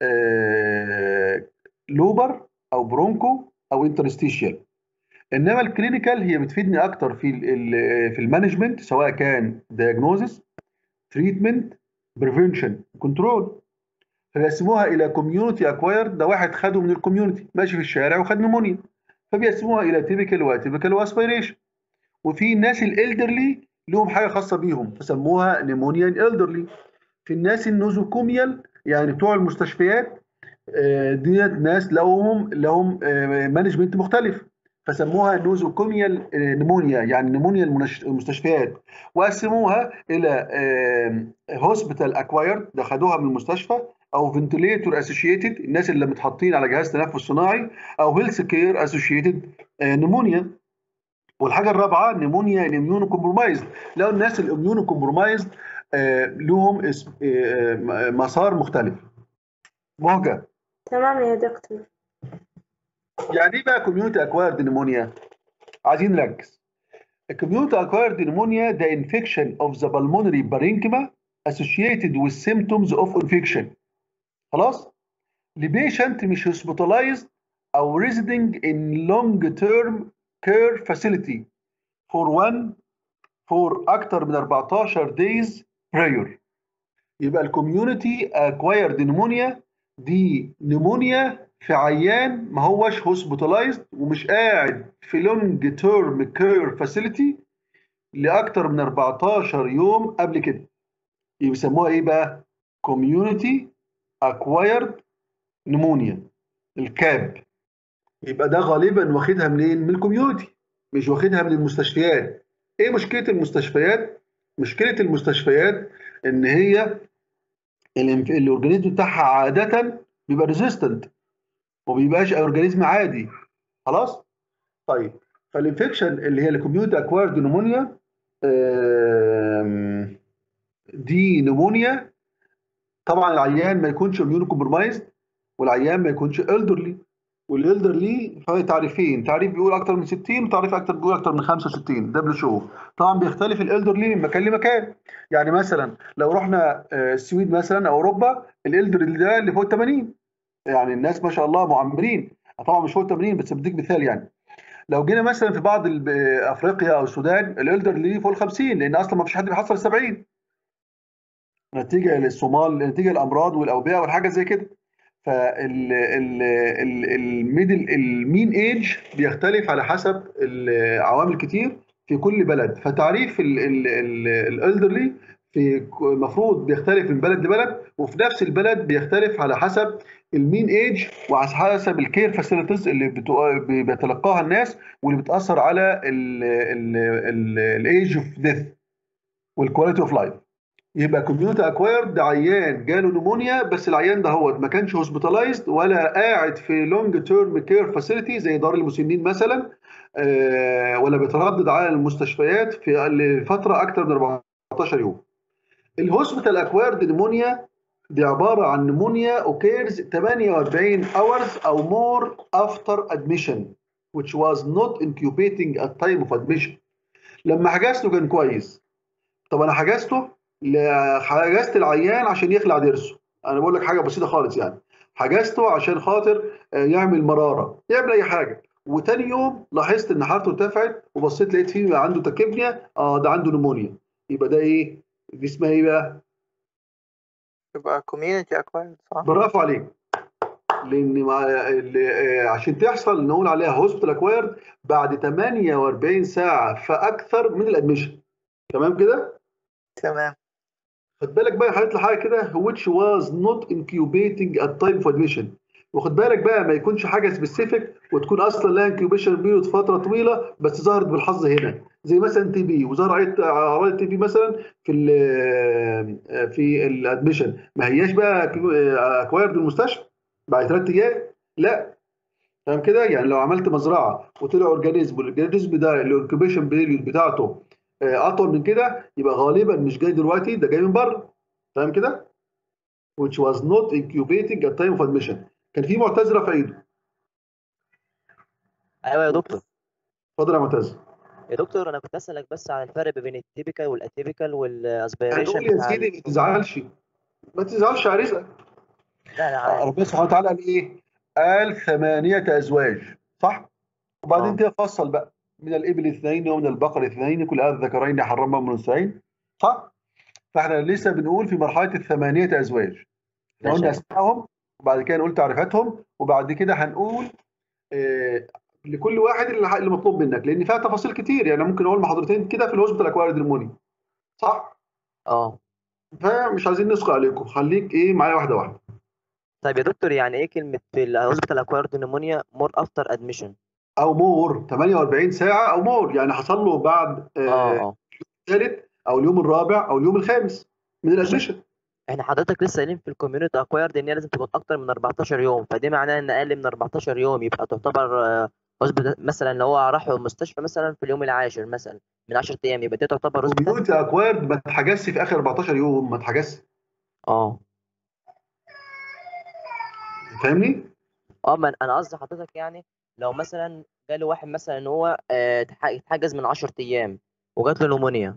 آه لوبر او برونكو او انترستيشيال. انما الكلينيكال هي بتفيدني اكتر في ال في المانجمنت، سواء كان دايجنوزس، تريتمنت، بريفنشن، كنترول. فبيقسموها الى كوميونتي اكوايرد، ده واحد خده من الكوميونتي ماشي في الشارع وخد نمونيا، فبيقسموها الى تيبيكال واتيبيكال واسبيريشن. وفي الناس الالدرلي لهم حاجه خاصه بيهم فسموها نيمونيا الالدرلي. في الناس النوزوكوميال يعني بتوع المستشفيات ديت ناس لهم لهم مانجمنت مختلف فسموها نوزوكوميال نمونيا، يعني نمونيا المستشفيات. وقسموها الى هوسبيتال اكوايرد، ده خدوها من المستشفى، او فنتليتور اسوشيتد، الناس اللي متحطين على جهاز تنفس صناعي، او هيلث كير اسوشيتد نمونيا. والحاجه الرابعه نمونيا الاميونو كومبرومايزد، لو الناس الاميونو كومبرومايزد لهم اسم مسار مختلف. مهجة. تمام يا دكتور. يعني ايه بقى كوميونتي اكوايرد نمونيا؟ عايزين نركز. الكوميونتي اكوايرد نمونيا ده انفكشن اوف ذا بالمونري بارينكيما associated with symptoms of infection. خلاص؟ لبيشنت مش hospitalized او residing in long term care facility for one for اكتر من أربعتاشر days prior. يبقى الكوميونتي اكوايرد نمونيا دي نمونيا في عيان ما هوش هوسبيتالايزد ومش قاعد في لونج تيرم كير فاسيلتي لاكتر من أربعتاشر يوم قبل كده. يسموها ايه بقى؟ كوميونتي اكوايرد نمونيا، الكاب. يبقى ده غالبا واخدها منين؟ من الكوميونتي، مش واخدها من المستشفيات. ايه مشكله المستشفيات؟ مشكله المستشفيات ان هي الاورجانيزم بتاعها عاده بيبقى ريزيستنت وما بيبقاش اورجانيزم عادي. خلاص؟ طيب فالانفكشن اللي هي الكوميونتي اكوايرد نمونيا دي نمونيا طبعا العيان ما يكونش اميونو كومبرومايزد والعيان ما يكونش الدرلي. والالدرلي فهي تعريفين، تعريف بيقول اكتر من ستين وتعريف اكتر بيقول اكتر من خمسة وستين دبليو شو. طبعا بيختلف الالدرلي من مكان لمكان. يعني مثلا لو رحنا السويد مثلا او اوروبا الالدرلي ده اللي فوق ثمانين، يعني الناس ما شاء الله معمرين، طبعا مش فوق ثمانين بس بديك مثال. يعني لو جينا مثلا في بعض افريقيا او السودان الالدرلي فوق ال خمسين، لان اصلا ما فيش حد بيحصل سبعين نتيجه للصومال، نتيجه الامراض والاوبئه والحاجه زي كده. فالميدل المين ايج بيختلف على حسب عوامل كتير في كل بلد. فتعريف الالدرلي في المفروض بيختلف من بلد لبلد، وفي نفس البلد بيختلف على حسب المين ايج وعلى حسب الكير فاسيلتيز اللي بيتلقاها الناس واللي بتاثر على الايج اوف ديث والكواليتي اوف لايف. يبقى كوميونتي اكوايرد ده عيان جاله نمونيا بس العيان ده هو ما كانش هوسبيتالايزد ولا قاعد في لونج تيرم كير فاسيلتي زي دار المسنين مثلا، آه ولا بيتردد على المستشفيات في فتره اكثر من أربعتاشر يوم. الهوسبيتال اكوايرد نمونيا دي عباره عن نمونيا اوكيرز ثمانية وأربعين hours او more after admission which was not incubating at time of admission. لما حجزته كان كويس. طب انا حجزته حجزت العيان عشان يخلع ضرسه، انا بقول لك حاجه بسيطه خالص، يعني حجزته عشان خاطر يعمل مراره، يعمل اي حاجه، وتاني يوم لاحظت ان حالته ارتفعت وبصيت لقيت فيه عنده تكيبنيا، اه ده عنده نمونيا. يبقى ده ايه؟ دي اسمها ايه بقى؟ يبقى كوميونتي اكوايرد، صح؟ برافو عليك. لان مع عشان تحصل نقول عليها هوسبيتال اكوايرد بعد ثمانية وأربعين ساعه فاكثر من الادميشن. تمام كده؟ تمام. خد بالك بقى حاطط لي حاجه كده which was not incubating at time of admission. وخد بالك بقى ما يكونش حاجه سبيسيفيك وتكون اصلا لها انكيوبيشن بيريود فتره طويله بس ظهرت بالحظ هنا، زي مثلا تي بي وظهر اعراض تي بي مثلا في ال في الادميشن، ما هياش بقى اكوايرد المستشفى بعد ثلاث ايام، لا. تمام كده؟ يعني لو عملت مزرعه وطلع اورجانيزم والاورجانيزم ده الانكيوبيشن بيريود بتاعته آه، اطول من كده يبقى غالبا مش جاي دلوقتي، ده جاي من بره. تمام كده؟ which was not incubating at time of admission. كان في معتز رافع ايده. ايوه يا دكتور. اتفضل يا معتز. يا دكتور انا كنت اسالك بس عن الفرق بين التيبيكال والاتيبيكال والاسبيريشن هنقول يا بتاع سيدي ما تزعلش، ما تزعلش على رزقك. لا لا عادي. ربنا سبحانه وتعالى قال ايه؟ قال ثمانية ازواج، صح؟ وبعدين اه كده فصل بقى من الابل اثنين ومن البقر اثنين كل هذا الذكرين حرم من الانثيين، صح؟ فاحنا لسه بنقول في مرحله الثمانيه ازواج. احنا ماشي قلنا يا دكتور. اسمائهم وبعد كده نقول تعريفاتهم وبعد كده هنقول آه لكل واحد اللي اللي مطلوب منك، لان فيها تفاصيل كتير. يعني ممكن اقول محاضرتين كده في الهوسبيتال اكوارد نيمونيا، صح؟ اه فمش عايزين نسقى عليكم، خليك ايه معايا واحده واحده. طيب يا دكتور يعني ايه كلمه في الهوسبيتال اكوايرد نيمونيا مور افتر ادميشن؟ او مور ثمانية وأربعين ساعه او مور، يعني حصل له بعد اه آه اه الثالث او اليوم الرابع او اليوم الخامس من الادميشن. احنا حضرتك لسه قايلين في الكوميونتي اكوايرد ان هي لازم تكون اكتر من أربعتاشر يوم، فدي معناها ان اقل من أربعتاشر يوم يبقى تعتبر آه، هوسبيتال. مثلا لو هو راح المستشفى مثلا في اليوم العاشر مثلا من عشرة ايام يبقى دي تعتبر هوسبيتال. كوميونتي اكوارد ما اتحجزش في اخر أربعتاشر يوم، ما اتحجزش. اه فاهمني؟ اه ما انا قصدي حضرتك يعني لو مثلا جاله واحد مثلا ان هو آه، اتح- اتحجز من عشرة ايام وجات له نمونيا،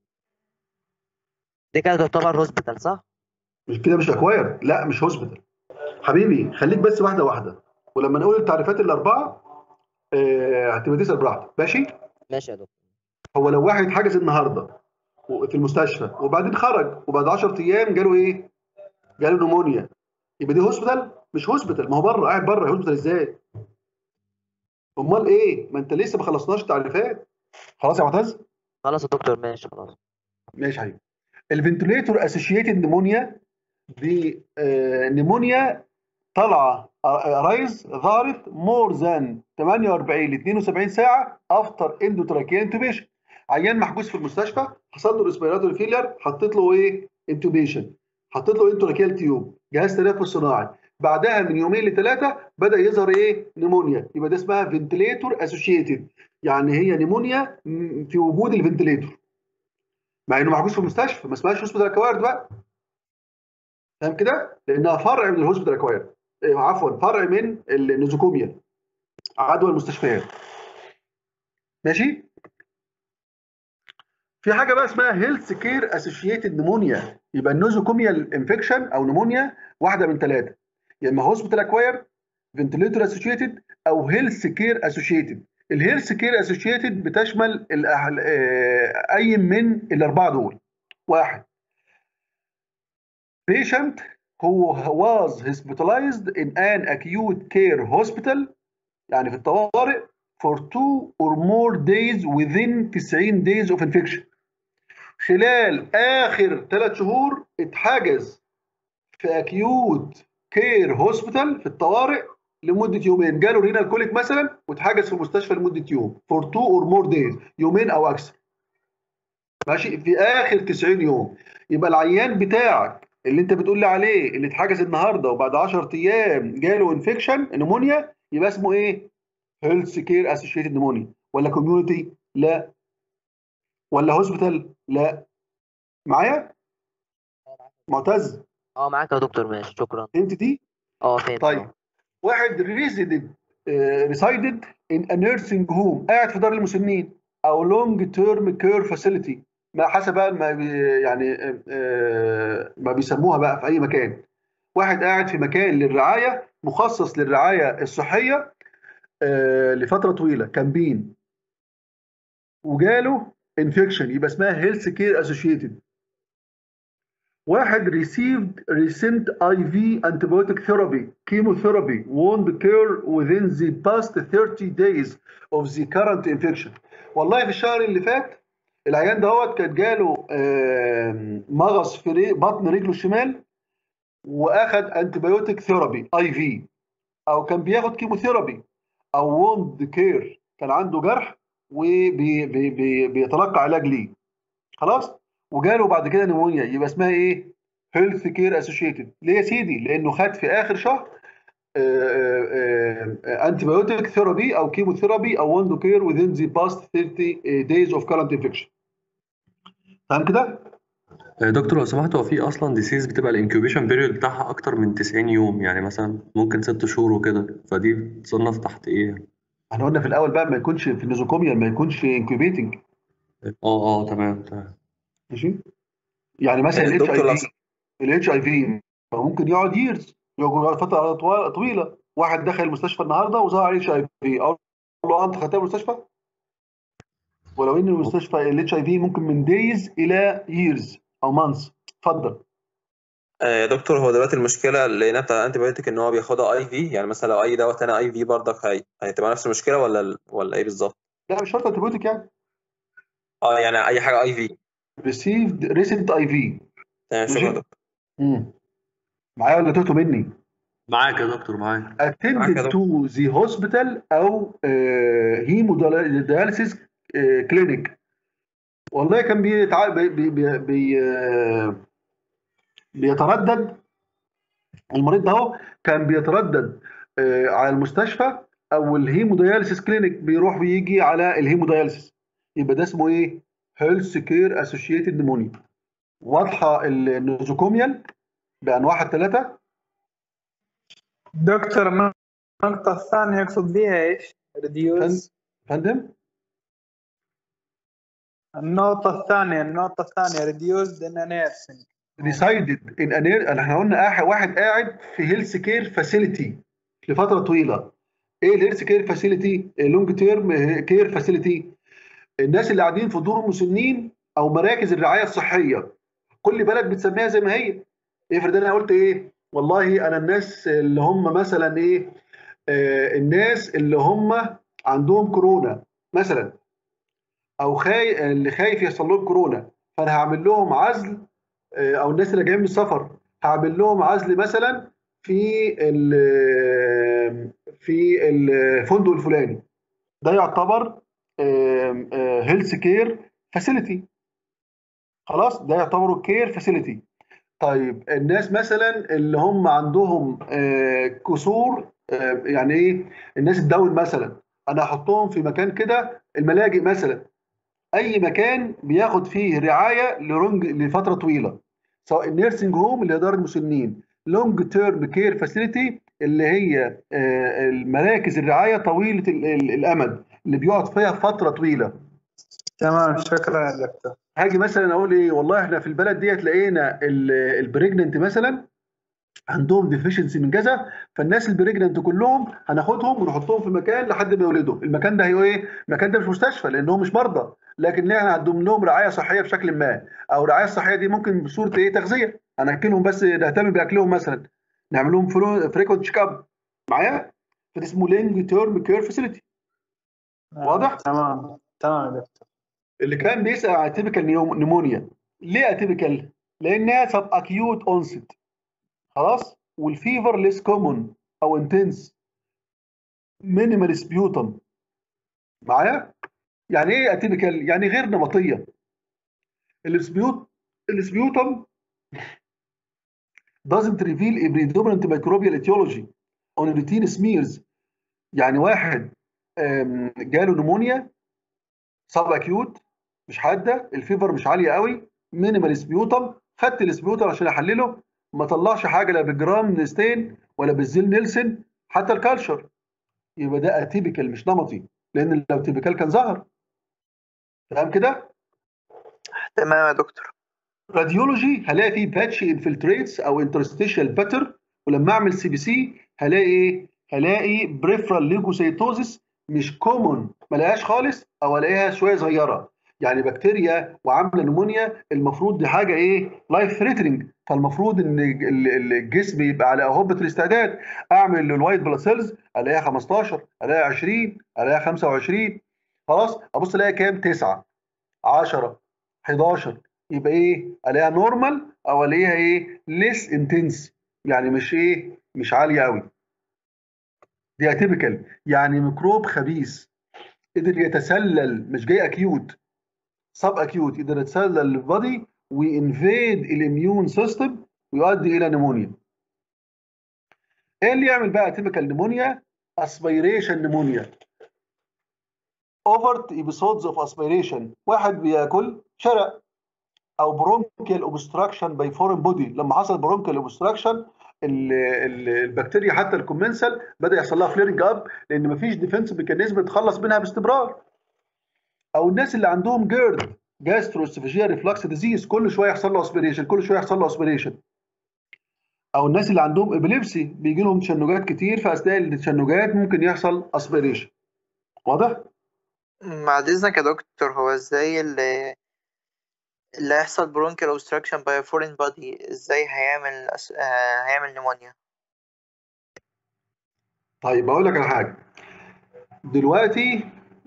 دي كده تعتبر هوسبيتال صح؟ مش كده، مش اكواير، لا مش هوسبيتال. حبيبي خليك بس واحده واحده، ولما نقول التعريفات الاربعه آه، هتبقى تسال براحتك، ماشي؟ ماشي يا دكتور. هو لو واحد اتحجز النهارده في المستشفى وبعدين خرج وبعد عشرة ايام جاله ايه؟ جاله نمونيا، يبقى دي هوسبيتال؟ مش هوسبيتال، ما هو بره، قاعد بره، هوسبيتال ازاي؟ امال ايه؟ ما انت لسه ما خلصناش التعريفات. خلاص يا معتز؟ خلاص يا دكتور ماشي خلاص. ماشي يا حبيبي. الفنتوليتور اسوشيتد نمونيا دي آه، نمونيا طالعه رايز ظهرت مور ذان ثمانية وأربعين ل اثنين وسبعين ساعه افتر اندوتراكيال انتوبيشن. عيان محجوز في المستشفى، حصل له ريسبيراتوري فيلر، حطيت له ايه؟ انتوبيشن، حطيت له انتوراكيال تيوب، جهاز تنفس صناعي. بعدها من يومين لثلاثه بدا يظهر ايه؟ نمونيا، يبقى ده اسمها فنتليتور اسوشيتد، يعني هي نمونيا م- في وجود الفنتليتور، مع انه محجوز في المستشفى، ما اسمهاش هوسبيتال اكوايرد بقى. فاهم كده؟ لانها فرع من الهوسبيتال اكوايرد، إيه، عفوا فرع من النوزوكوميا، عدوى المستشفيات. ماشي؟ في حاجه بقى اسمها هيلث كير اسوشيتد نمونيا، يبقى النوزوكوميا انفكشن او نمونيا واحده من ثلاثه، يا اما هوسبيتال اكوايرد، فنتليتور اسوشيتد، او هيلث كير اسوشيتد. الهيلث كير اسوشيتد بتشمل الأح- آه، اي من الاربعه دول. واحد، patient who was hospitalized in an acute care hospital، يعني في الطوارئ for two or more days within تسعين days of infection، خلال آخر ثلاث شهور اتحجز في acute care hospital في الطوارئ لمدة يومين، جاله رينال كوليك مثلا واتحجز في المستشفى لمدة يوم for two or more days، يومين أو أكثر. ماشي؟ في آخر تسعين يوم. يبقى العيان بتاعك اللي انت بتقول لي عليه اللي اتحجز النهارده وبعد عشرة ايام جاله انفكشن نمونيا، يبقى اسمه ايه؟ هيلث كير اسوشيتد نمونيا. ولا كوميونتي؟ لا. ولا هوسبيتال؟ لا. معايا؟ معتز؟ اه معاك يا دكتور ماشي شكرا. فهمت دي؟ اه فهمت. طيب اه واحد ريزيدد ريسايدد ان ا نيرسينج هوم، قاعد في دار المسنين او لونج تيرم كير فاسيلتي، ما حسب بقى ما بي يعني آه، ما بيسموها بقى في اي مكان. واحد قاعد في مكان للرعايه، مخصص للرعايه الصحيه آه، لفتره طويله، كامبين، وجاله انفكشن، يبقى اسمها هيلث كير اسوشيتد. واحد received recent آي في antibiotic therapy chemotherapy won't cure within the past thirty days of the current infection. والله في الشهر اللي فات العيان دوت كان جاله آم، مغص في ري- بطن رجله الشمال واخد انتبيوتيك ثيرابي اي في، او كان بياخد كيموثيرابي، او ووند كير، كان عنده جرح وبيتلقى علاج ليه، خلاص، وجاله بعد كده نمونيا، يبقى اسمها ايه؟ هيلث كير اسوشيتد. ليه يا سيدي؟ لانه خد في اخر شهر انتي بايوتيك ثيرابي او كيموثيرابي او ووند كير within the past thirty days of current infection. فاهم كده؟ آه، دكتور لو سمحت، هو في اصلا ديسيز بتبقى الانكيوبيشن بيريود بتاعها اكتر من تسعين يوم، يعني مثلا ممكن ست شهور وكده، فدي بتصنف تحت ايه؟ احنا قلنا في الاول بقى ما يكونش في النوزوكوميال، ما يكونش انكيوبيتنج. اه اه تمام تمام. ماشي. يعني مثلا الاتش اي دكتور لو في الاتش اي في ممكن يقعد ييرز، يقعد فتره طوال- طويله. واحد دخل المستشفى النهارده وظهر عليه اتش اي في، اقول له انت خدتها من المستشفى؟ ولو ان المستشفى الاتش اي في ممكن من دايز الى ييرز او مانثs. اتفضل. آه، يا دكتور، هو دلوقتي المشكله اللي لقيناها بتاع الانتي بايوتيك ان هو بياخدها اي في، يعني مثلا لو اي دواء تاني اي في برضك هي... هتبقى نفس المشكله ولا ولا ايه بالظبط؟ لا مش شرط انتيبيوتيك يعني. اه يعني اي حاجه اي في. ريسيفد ريسنت اي في. تمام، شكرا يا دكتور. امم معايا ولا تهتوا مني؟ معاك يا دكتور معاك. معاك يا attended دكتور. to the hospital او هيمودياليسيس كلينيك. والله كان بيتع... بي... بي... بي... بي... آه، بيتردد المريض ده اهو، كان بيتردد آه، على المستشفى او الهيمودياليسيس كلينيك، بيروح ويجي على الهيمودياليسيس. يبقى ده اسمه ايه؟ هيلث كير اسوشيتد نيمونيا. واضحه النوزوكوميال بانواعها الثلاثه؟ دكتور النقطة الثانية يقصد بها ايش؟ ريديوز. فندم؟ النقطة الثانية النقطة الثانية ريديوز ان نيرسينج. ريسايدد ان انير احنا قلنا آه واحد قاعد في هيلث كير فاسيلتي لفتره طويله. ايه الهيلث كير فاسيلتي؟ لونج تيرم كير فاسيلتي. الناس اللي قاعدين في دور المسنين او مراكز الرعايه الصحيه، كل بلد بتسميها زي ما هي. افرض انا قلت ايه؟ والله انا الناس اللي هم مثلا ايه؟ آه الناس اللي هم عندهم كورونا مثلا، او خاي اللي خايف يحصل لهم كورونا، فانا هعمل لهم عزل. آه او الناس اللي جايين من السفر هعمل لهم عزل مثلا في ال في الفندق الفلاني. ده يعتبر هيلث كير فاسيلتي. خلاص، ده يعتبره كير فاسيلتي. طيب الناس مثلا اللي هم عندهم آه، كسور، آه، يعني ايه؟ الناس الداون مثلا، انا هحطهم في مكان كده، الملاجئ مثلا، اي مكان بياخد فيه رعايه لرونج لفتره طويله، سواء النيرسينج هوم اللي هي دار المسنين، لونج تيرم كير فاسيلتي اللي هي آه، المراكز الرعايه طويله ال- ال- الامد اللي بيقعد فيها فتره طويله. تمام، شكرا يا دكتور. هاجي مثلا اقول ايه؟ والله احنا في البلد ديت لقينا البريجننت مثلا عندهم ديفيشنسي من كذا، فالناس البريجننت كلهم هناخدهم ونحطهم في مكان لحد ما يولدوا. المكان ده هي ايه؟ المكان ده مش مستشفى لانهم مش مرضى، لكن احنا هنقدم لهم رعايه صحيه بشكل ما، او الرعايه الصحيه دي ممكن بصوره ايه؟ تغذيه، هناكلهم بس، نهتم باكلهم مثلا، نعمل لهم فريكونت تشيك اب معايا. فده اسمه لينج تيرم كير فاسيلتي. واضح؟ تمام تمام يا دكتور. اللي كان بيسال على تيبيكال نيمونيا، ليه اتيبيكال؟ لانها سب اكيوت اونست، خلاص، والفيفر ليس كومون او انتنس، مينيمال سبيوتم. معايا؟ يعني ايه اتيبيكال؟ يعني غير نمطيه. السبيوت السبيوتم doesn't reveal a predominant microbial etiology on routine smears. يعني واحد آم، جاله نمونيا سب اكيوت مش حاده، الفيفر مش عاليه قوي، مينيمال سبيوتم، خدت السبيوتم عشان احلله، ما طلعش حاجه لا بالجرام ستين ولا بالزيل نيلسون حتى الكالشر، يبقى ده اتيبيكال مش نمطي، لان لو تيبيكال كان ظهر. تمام كده؟ تمام يا دكتور. راديولوجي هلاقي فيه باتشي انفلتريتس او انترستيشال باتر، ولما اعمل سي بي سي هلاقي ايه؟ هلاقي بريفرال ليوكوسيتوزيس مش كومون، ما الاقيهاش خالص، او الاقيها شويه صغيره. يعني بكتيريا وعامله نمونيا، المفروض دي حاجه ايه؟ لايف ثريتنينج، فالمفروض ان الجسم يبقى على اهبه الاستعداد. اعمل الوايت بلاد سيلز الاقيها خمستاشر، الاقيها عشرين، الاقيها خمسة وعشرين، خلاص ابص الاقي كام؟ تسعة، عشرة، حداشر، يبقى ايه؟ الاقيها نورمال او الاقيها ايه؟ ليس انتنس، يعني مش ايه؟ مش عاليه قوي. دي اتيبيكال، يعني ميكروب خبيث قدر يتسلل، مش جاي اكيوت، سب اكيوت، يقدر يتسلل للبادي وينفيد الاميون سيستم ويؤدي الى نمونيا. ايه اللي يعمل بقى اتيبيكال نمونيا؟ اسبيريشن نمونيا، اوفرت ايبيسودز اوف اسبيريشن، واحد بياكل شرق، او برونكيال اوبستراكشن باي فورين بودي. لما حصل برونكيال اوبستراكشن البكتيريا حتى الكومنسال بدا يحصل لها فليرنج اب لان مفيش ديفنس ميكانيزم تخلص منها باستمرار. او الناس اللي عندهم جيرد جاستروسوفاجيال ريفلكس ديزيز كل شويه يحصل له اسبيريشن كل شويه يحصل له اسبيريشن. او الناس اللي عندهم ابيليبسي بيجي لهم تشنجات كتير في اثناء التشنجات ممكن يحصل اسبيريشن. واضح؟ بعد اذنك يا دكتور، هو ازاي اللي اللي هيحصل برونكيال اوبستراكشن باي فورين بودي ازاي هيعمل أس... آه هيعمل نيمونيا؟ طيب اقول لك على حاجه دلوقتي.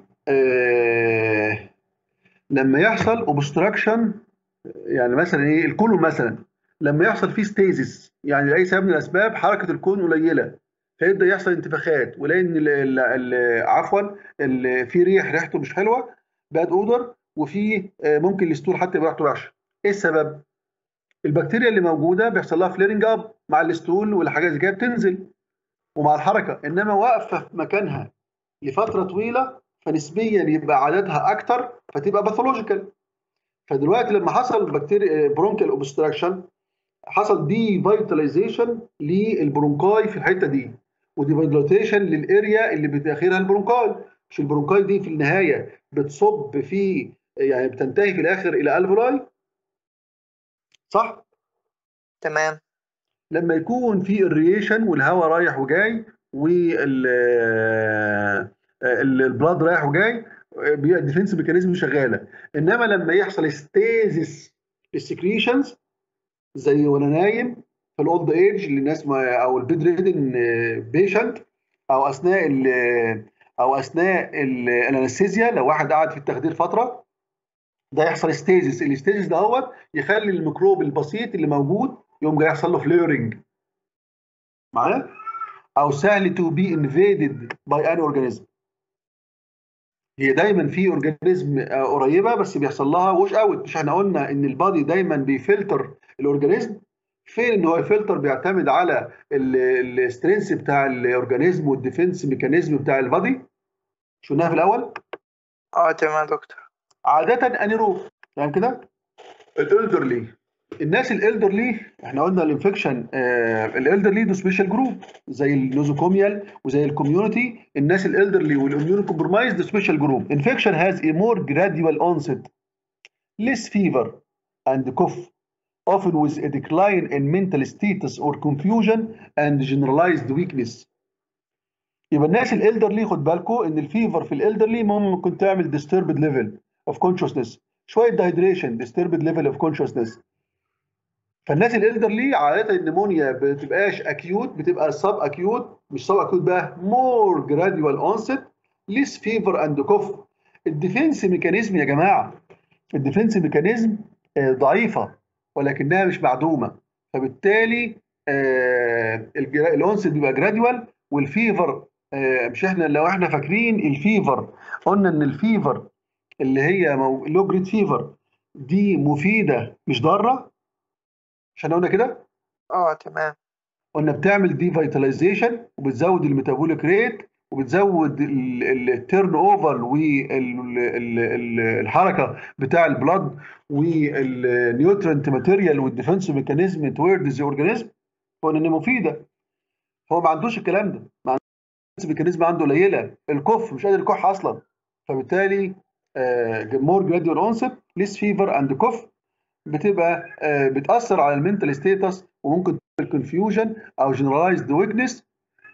آه لما يحصل اوبستراكشن يعني مثلا ايه الكولون مثلا لما يحصل فيه ستيزيس يعني لاي سبب من الاسباب حركه الكون قليله فيبدا يحصل انتفاخات ولان عفوا في ريح ريحته مش حلوه باد اودر وفي ممكن الستول حتى يبقى ريحته وحشه. ايه السبب؟ البكتيريا اللي موجوده بيحصل لها فليرنج اب مع الستول والحاجات زي كده بتنزل ومع الحركه، انما واقفه في مكانها لفتره طويله فنسبيا يبقى عددها اكتر فتبقى باثولوجيكال. فدلوقتي لما حصل بكتيريا برونكال اوبستراكشن حصل دي فيتاليزيشن للبرونكاي في الحته دي ودي فيتاليزيشن للاريا اللي بتاخرها البرونكاي. مش البرونكاي دي في النهايه بتصب في يعني بتنتهي في الاخر الى الفولاي صح؟ تمام. لما يكون في الريشن والهواء رايح وجاي وال البلاد رايح وجاي بيبقى الديفنس ميكانيزم شغاله. انما لما يحصل ستيزيس السكريشنز زي وانا نايم في الاولد ايج للناس او البيد ريدن بيشنت او اثناء ال او اثناء الانستيزيا لو واحد قعد في التخدير فتره ده يحصل ستيزيس. الستيزيس دوت يخلي الميكروب البسيط اللي موجود يقوم جاي يحصل له فليرنج معايا او سهل تو بي انفيدد باي ان اورجانيزم. هي دايما في اورجانيزم قريبه بس بيحصل لها ووش اوت. مش احنا قلنا ان البادي دايما بيفلتر الاورجانيزم؟ فين ان هو يفلتر بيعتمد على السترينث بتاع الاورجانيزم والديفنس ميكانيزم بتاع البادي. شفناها في الاول؟ اه تمام يا دكتور. عاده انيروب يعني كده. الالدرلي الناس الالدرلي احنا قلنا الانفكشن آه الالدرلي ده سبيشال جروب زي النوزوكوميال وزي الكوميونتي. الناس الالدرلي والاميون كومبرومايز ده سبيشال جروب. انفكشن هاز a more gradual onset less fever and cough often with a decline in mental status or confusion and generalized weakness. يبقى الناس الالدرلي خد بالكم ان الفيفر في الالدرلي ممكن تعمل disturbed level of consciousness شويه dehydration disturbed level of consciousness. فالناس الالدرلي عاده النمونيا ما بتبقاش اكيوت بتبقى سب اكيوت مش سب اكيوت بقى مور جراديوال اونست ليس فيفر اند كوف. الديفنس ميكانيزم يا جماعه الديفنس ميكانيزم ضعيفه ولكنها مش معدومه فبالتالي الاونست بيبقى جراديوال والفيفر مش احنا لو احنا فاكرين الفيفر قلنا ان الفيفر اللي هي لو جريد فيفر دي مفيده مش ضاره. مش احنا قلنا كده؟ اه تمام. قلنا بتعمل دي فيتاليزيشن وبتزود الميتابوليك ريت وبتزود التيرن اوفر والحركه بتاع البلد والنيوترنت ماتيريال والديفنس ميكانيزم توورد ذا اورجانيزم. قلنا ان مفيده. هو ما عندوش الكلام ده ما عندوش ميكانيزم عنده قليله. الكف مش قادر يكح اصلا فبالتالي مور جراديوال اونست ليس فيفر اند كف بتبقى بتاثر على المنتال ستيتس وممكن تعمل كونفيوجن او جنرالايزد ويكنس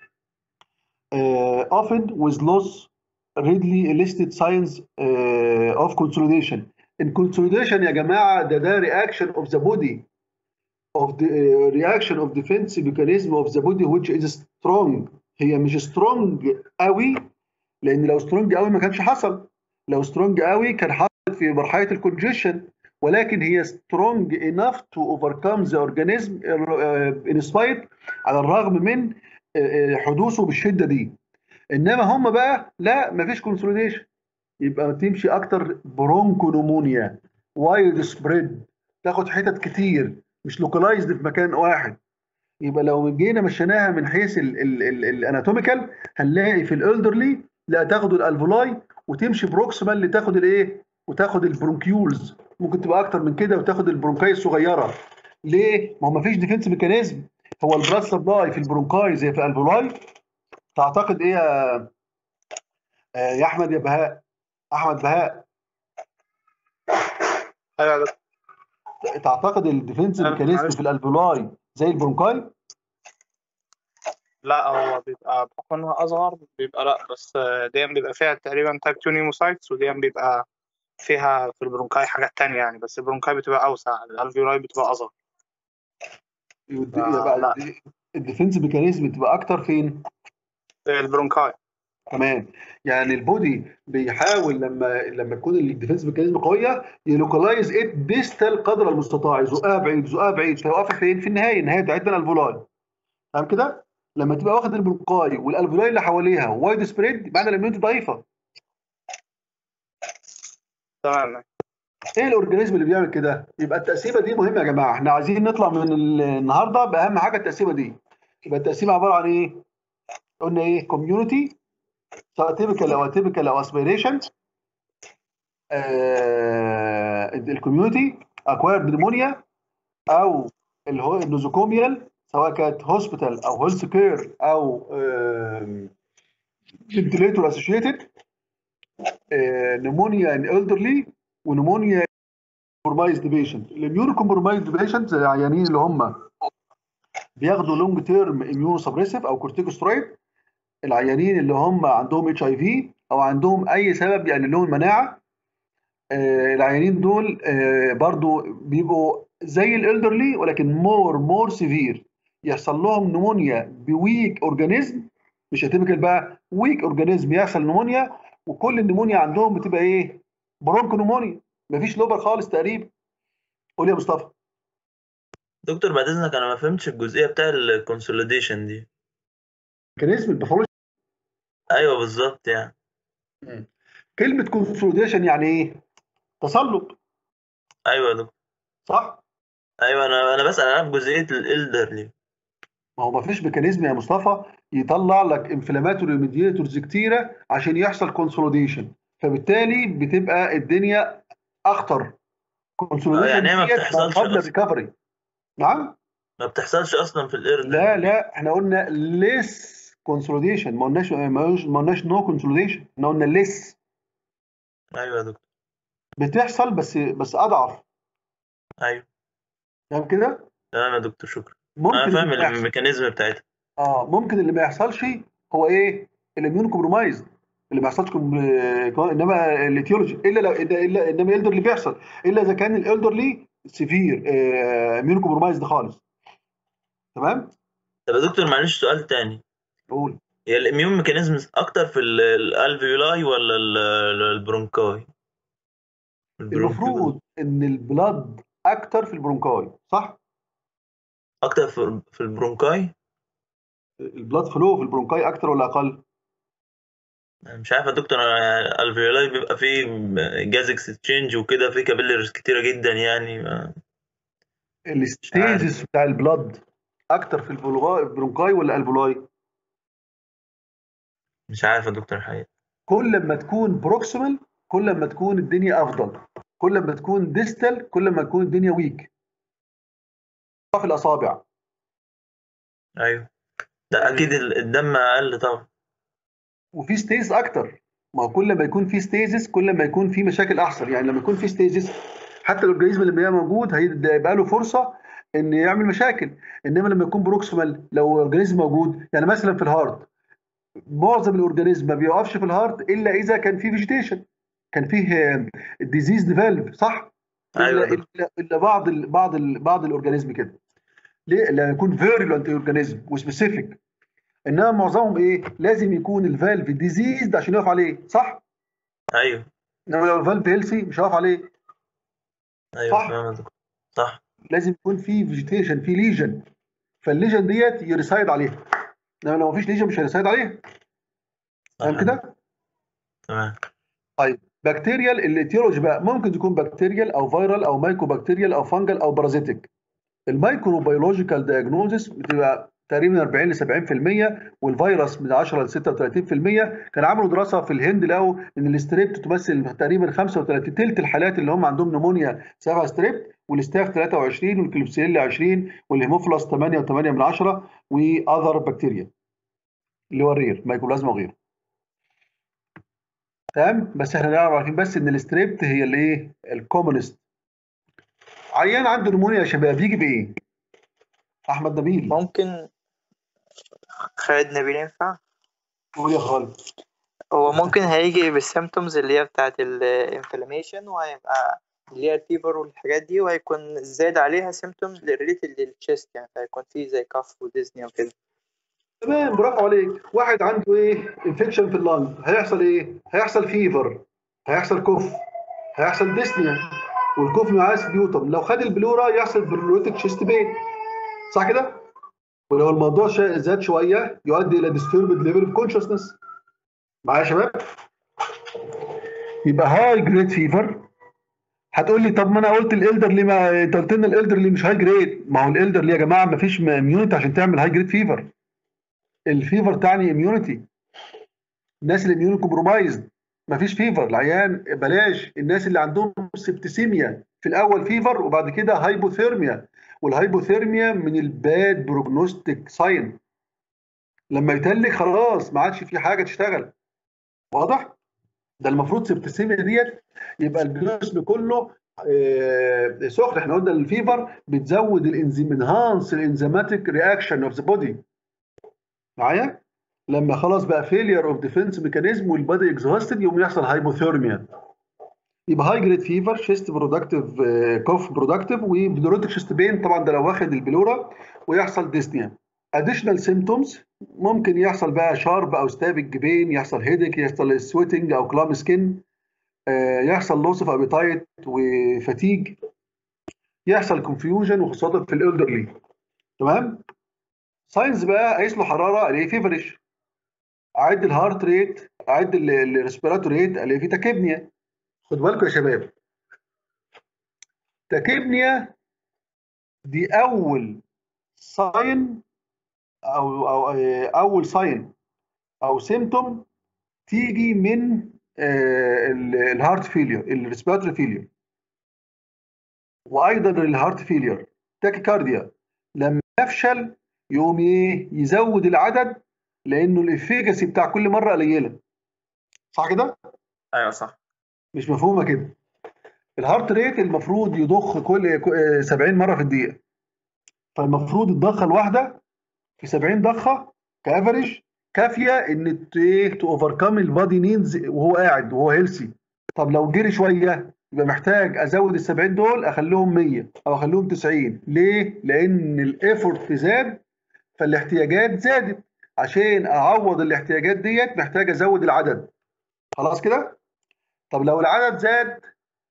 often with loss readily elicited signs uh, of consolidation. الكونسوليديشن يا جماعه ده ده reaction of the body of the uh, reaction of defense mechanism of the body which is strong. هي مش strong قوي لان لو strong قوي ما كانش حصل. لو strong قوي كان حصل في مرحله الكونجيشن ولكن هي strong enough to overcome the organism in spite على الرغم من حدوثه بالشده دي. انما هم بقى لا مفيش كونسوليديشن يبقى تمشي اكتر برونكونومونيا وايد سبريد تاخد حتت كتير مش لوكالايزد في مكان واحد. يبقى لو جينا مشيناها من حيث الاناتوميكال هنلاقي في الالدرلي لا تاخد الالفولاي وتمشي بروكسيمال اللي تاخد الايه وتاخد البرونكيولز ممكن تبقى اكتر من كده وتاخد البرونكاي الصغيره. ليه؟ ما هو مفيش ديفنس ميكانيزم. هو البلاد سبلاي في البرونكاي زي في الالفولاي. تعتقد ايه يا آه، يا احمد يا بهاء؟ احمد بهاء، ايوه يا دكتور. تعتقد الديفنس أنا ميكانيزم معلش. في الالفولاي زي البرونكاي؟ لا هو بيبقى بحكم انها اصغر بيبقى لا، بس دي بيبقى فيها تقريبا تايب اتنين نيموسايتس، ودي بيبقى فيها في البرونكاي حاجات تانية يعني، بس البرونكاي بتبقى اوسع، الالفيولاي بتبقى اصغر. يبقى فلا الديفنس ميكانيزم بتبقى اكتر فين؟ البرونكاي. تمام. يعني البودي بيحاول لما لما تكون الديفنس ميكانيزم قويه يلوكلايز ات ديستال قدر المستطاع، يزقها بعيد يزقها بعيد، فيوقفها فين؟ في النهايه، النهايه بتاعتنا الالفولاي. تمام كده؟ لما تبقى واخد البرونكاي والالفولاي اللي حواليها وايد سبريد، معنى الاميونيتي ضعيفه. تمام. ايه الاورجانيزم اللي بيعمل كده؟ يبقى التقسيمه دي مهمه يا جماعه، احنا عايزين نطلع من ال- النهارده باهم حاجه التقسيمه دي. يبقى التقسيمه عباره عن ايه؟ قلنا ايه؟ كوميونتي، سواء تيبيكال او اتيبيكال او اسبيريشن. الكوميونتي اكوايرد نيمونيا او اللي هو النوزوكوميال، سواء كانت هوسبيتال او هيلث كير او فنتليتور اسوشيتد. نيمونيا ان الدرلي ونيمونيا كومبرومايزد بيشنت. الاميون كومبرومايزد بيشنت زي العيانين اللي هم بياخدوا لونج تيرم اميونو سبريسيف او كورتيكوسترويد، العيانين اللي هم عندهم اتش اي في او عندهم اي سبب يقلل لهم المناعه. آه العيانين دول آه برضو بيبقوا زي الالدرلي ولكن مور مور سيفير، يحصل لهم نمونيا بويك اورجانيزم، مش هتبقى بقى ويك اورجانيزم يحصل نمونيا، وكل النمونيا عندهم بتبقى ايه؟ برونكو نمونيا، مفيش لوبر خالص تقريبا. قول يا مصطفى. دكتور بعد اذنك انا ما فهمتش الجزئيه بتاع الكونسوليديشن دي. ميكانيزم الباثولوجي. ايوه بالظبط يعني. كلمه كونسوليديشن يعني ايه؟ تسلط. ايوه يا دكتور. صح؟ ايوه انا انا بسال عن جزئيه الالدرلي. ما هو ما فيش ميكانيزم يا مصطفى يطلع لك انفلاماتوري ميدياتورز كتيره عشان يحصل كونسوليديشن، فبالتالي بتبقى الدنيا اخطر. اه كونسوليديشن يعني هي ما ديت بتحصلش قبل اصلا. الريكفري. نعم؟ ما بتحصلش اصلا في الالدرلي. لا لا، احنا قلنا ليس كونسوليديشن، ما قلناش ما قلناش نو كونسوليديشن، احنا قلنا ليس. ايوه يا دكتور. بتحصل بس بس اضعف. ايوه تمام كده؟ تمام يا دكتور شكرا. ممكن انا فاهم اللي ما يحصل- الميكانيزم بتاعتها. اه ممكن اللي ما يحصلش هو ايه؟ الاميون كومبرومايز، اللي ما يحصلش كوم... انما الايتيولوجي الا لو الا الا انما الالدر اللي بيحصل الا اذا كان الالدرلي سيفير اميون كومبرومايز ده خالص. تمام؟ طب يا دكتور معلش سؤال تاني. قول. هي الاميون ميكانيزم اكتر في ال- الالفيولاي ولا ال- ال- البرونكاي؟ البرونكيول. المفروض ان البلاد اكتر في البرونكاي، صح؟ اكتر في في البرونكاي. البلاد فلو في البرونكاي اكتر ولا اقل؟ مش عارف يا دكتور، انا الفيولاي بيبقى فيه جاز اكستشينج وكده، فيه كابيلرز كتيره جدا يعني ما- الستيجز بتاع البلاد اكتر في البلغا- البرونكاي ولا الفولاي؟ مش عارف يا دكتور الحقيقه. كل ما تكون بروكسيمال كل ما تكون الدنيا افضل، كل ما تكون ديستال كل ما تكون الدنيا ويك. في الاصابع. ايوه ده اكيد ال- الدم اقل طبعا. وفي ستيز اكتر، ما هو كل ما يكون في ستيزز كل ما يكون في مشاكل احسن. يعني لما يكون في ستيزز حتى الاورجانيزم اللي بيبقى موجود هيبقى له فرصه ان يعمل مشاكل، انما لما يكون بروكسيمال لو الاورجانيزم موجود، يعني مثلا في الهارت معظم الاورجانيزم ما بيوقفش في الهارت الا اذا كان فيه فيجيتيشن، كان فيه الديزيز فالف، صح؟ أيوة الا الا, إلا بعض ال بعض ال بعض الاورجانيزم كده. ليه؟ لما يكون فيرولنت اورجانيزم وسبيسيفيك، انما معظمهم ايه؟ لازم يكون الفالف ديزيزد عشان يقف عليه، صح؟ ايوه انما لو الفالف هيلثي مش هيقف عليه. ايوه صح؟ فاهم يا دكتور. صح. لازم يكون في فيجيتيشن، في ليجن، فالليجن ديت يريسايد عليها، انما لو مفيش ليجن مش هيريسايد عليها. فاهم كده؟ تمام. طيب بكتيريال، الايتيولوجي بقى ممكن تكون بكتيريال او فيرال او مايكرو بكتيريال او فانجل او بارازيتيك. المايكروبيولوجيكال دايجنوزس بتبقى تقريبا من أربعين ل سبعين في المية، والفيروس من عشرة ل ستة وثلاثين في المية. كان عملوا دراسه في الهند لقوا ان الستريبت تمثل تقريبا خمسة وثلاثين تلت الحالات اللي هم عندهم نمونيا سبب ستريبت، والستاف ثلاثة وعشرين، والكليبسيلا عشرين، والهيموفيلس ثمانية وثمانية من عشرة، واذر بكتيريا اللي هو الرير مايكوبلازما وغيره. تمام. بس احنا نعرف عارفين بس ان الستريبت هي الايه الكومونست. عيان عنده نمونيا يا شباب بيجي بايه؟ احمد نبيل. ممكن خالد نبيل ينفع؟ قول يا خالد. هو ممكن هيجي بالسيمتومز اللي هي بتاعة الانفلاميشن، وهيبقى اللي هي الفيبر والحاجات دي، وهيكون زاد عليها سيمتومز ريليتد للتشيست، يعني فهيكون فيه زي كف وديزني وكده. تمام، برافو عليك. واحد عنده ايه؟ انفكشن في اللنج، هيحصل ايه؟ هيحصل فيفر، هيحصل كوف، هيحصل ديسنيا، والكوف معاه سبيوتم. لو خد البلورا يحصل بلوريتك شيست بين، صح كده؟ ولو الموضوع زاد شويه يؤدي الى disturbed level of consciousness. معايا يا شباب؟ يبقى هاي جريد فيفر. هتقول لي طب ما انا قلت الالدرلي، ما انت قلت لنا الالدرلي مش هاي جريد. ما هو الالدرلي يا جماعه ما فيش اميونيتي عشان تعمل هاي جريد فيفر. الفيفر تعني اميونيتي. الناس اللي اميون كومبرومايزد ما فيش فيفر. العيان بلاش الناس اللي عندهم سبتسيميا في الاول فيفر وبعد كده هايبوثيرميا، والهايبوثيرميا من الباد بروجنوستيك ساين. لما يتلج خلاص ما عادش في حاجه تشتغل. واضح؟ ده المفروض سبتسيميا ديت يبقى الجسم كله آه سخن. احنا قلنا الفيفر بتزود الانزيم، انهانس الانزيماتيك رياكشن اوف ذا بودي. معايا؟ لما خلاص بقى فيلير اوف ديفنس ميكانيزم والبادي اكزهاستد يقوم يحصل هايبوثيرميا. يبقى هاي جريد فيفر، شيست برودكتيف، كوف برودكتيف، وبلوريتك شيست بين طبعا ده لو واخد البلورا، ويحصل ديسنيا. اديشنال سيمتومز ممكن يحصل بقى شارب او ستابج بين، يحصل هيدك، يحصل سويتنج او كلام سكين، يحصل لوس اوف ابيتايت وفاتيج، يحصل كونفيوجن وخاصه في الالدرلي. تمام. ساينز بقى قيس له حراره الاقيه فيفرش، اعد الهارت ريت، اعد الريسبيراتوري ريت الاقيه في تاكيبنيا. خد بالكم يا شباب، تاكيبنيا دي اول ساين او او اول ساين او سيمتوم تيجي من الهارت فيلير، الريسبيراتوري فيلير، وايضا الهارت فيلير. تاكيكارديا لما يفشل يقوم ايه؟ يزود العدد لانه الافيكاسي بتاع كل مره قليله. صح كده؟ ايوه صح. مش مفهومه كده. الهارت ريت المفروض يضخ كل سبعين مره في الدقيقه، فالمفروض الضخه الواحده في سبعين ضخه كافريج كافيه ان تو اوفركم البادي نيدز وهو قاعد وهو هيلسي. طب لو جري شويه يبقى محتاج ازود ال سبعين دول اخليهم مية او اخليهم تسعين. ليه؟ لان الايفورت زاد فالاحتياجات زادت. عشان اعوض الاحتياجات ديت محتاج ازود العدد. خلاص كده؟ طب لو العدد زاد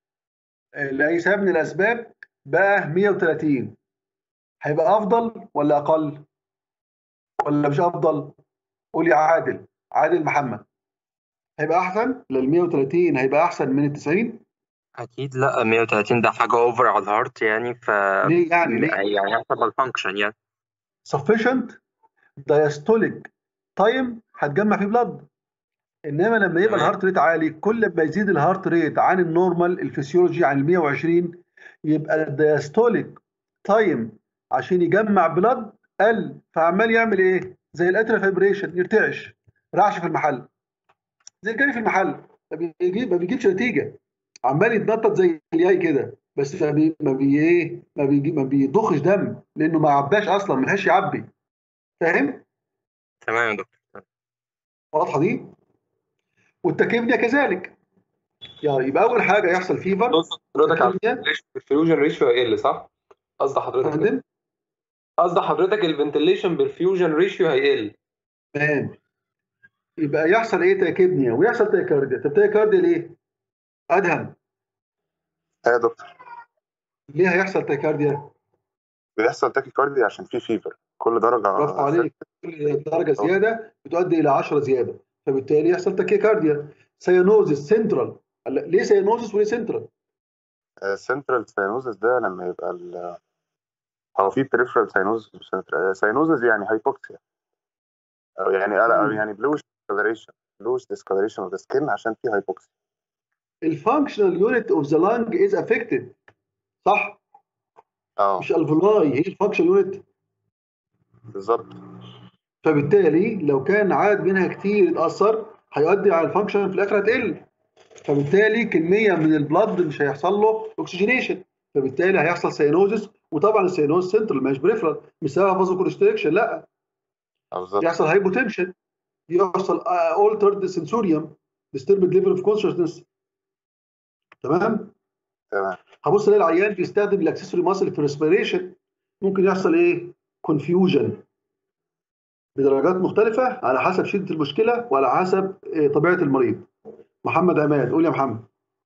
لاي سبب من الاسباب بقى مية وتلاتين، هيبقى افضل ولا اقل ولا مش افضل؟ قول يا عادل، عادل محمد، هيبقى احسن لل مية وتلاتين؟ هيبقى احسن من ال تسعين؟ اكيد لا، مية وتلاتين ده حاجه اوفر على الهارت يعني، ف ليه يعني؟ ليه؟ يعني حسب الفانكشن يعني. sufficient diastolic time هتجمع فيه بلاد. انما لما يبقى الهارت ريت عالي، كل ما يزيد الهارت ريت عن النورمال الفسيولوجي عن ال مية وعشرين يبقى الدياستوليك تايم عشان يجمع بلاد قل، فعمال يعمل ايه؟ زي الاترا فايبريشن، يرتعش، رعش في المحل، زي الجري في المحل، ما بيجيب ما بيجيبش نتيجه، عمال يتنطط زي الياي كده، بس ما بي ما بي ايه ما بيجي ما بيضخش دم لانه ما عباش اصلا، ما لحقش يعبي. فاهم؟ تمام يا دكتور. واضحه دي؟ والتكيبنيا كذلك. يعني يبقى اول حاجه يحصل فيفر. حضرتك على الفيوجن ريشيو هيقل، صح؟ قصد حضرتك كده. قصد حضرتك الفنتيليشن بالفيوجن ريشيو هيقل. تمام. يبقى يحصل ايه؟ تاكيبنيا ويحصل تاكارديا. طب تاكارديا ليه؟ ادهم. ايه يا دكتور؟ ليه هيحصل تاكارديا؟ بيحصل تاكيكارديا عشان في فيفر. كل درجه برافو عليك. كل درجه زياده بتؤدي الى عشرة زياده، فبالتالي يحصل تاكيكارديا. سيانوزس سنترال. ليه سيانوزس وليه سنترال؟ سنترال سيانوزس ده لما يبقى هو في بريفرال ساينوزس ساينوزس يعني هايبوكسيا، او يعني مم. يعني بلوش ديسكولريشن بلوش ديسكولريشن اوف ذا سكين عشان في هايبوكسيا. الفانكشنال يونت اوف ذا لانج از افكتد، صح؟ اه مش الفولاي هي الفانكشنال يونت. بالظبط. فبالتالي لو كان عدد منها كتير اتاثر هيؤدي على الفانكشن في الاخر هتقل، فبالتالي كميه من البلد مش هيحصل له اوكسجينيشن، فبالتالي هيحصل سينوزس. وطبعا السينوز سنترال مش بريفرال، مش سبب فازو كونستريكشن، لا، اه بالظبط. يحصل هايبوتنشن، يحصل altered sensorium disturbed level of consciousness. تمام؟ تمام. هبص الاقي العيان بيستخدم الاكسسوري ماسل في ريسبيريشن، ممكن يحصل ايه؟ كونفيوجن بدرجات مختلفه على حسب شده المشكله وعلى حسب طبيعه المريض. محمد عماد، قول يا محمد.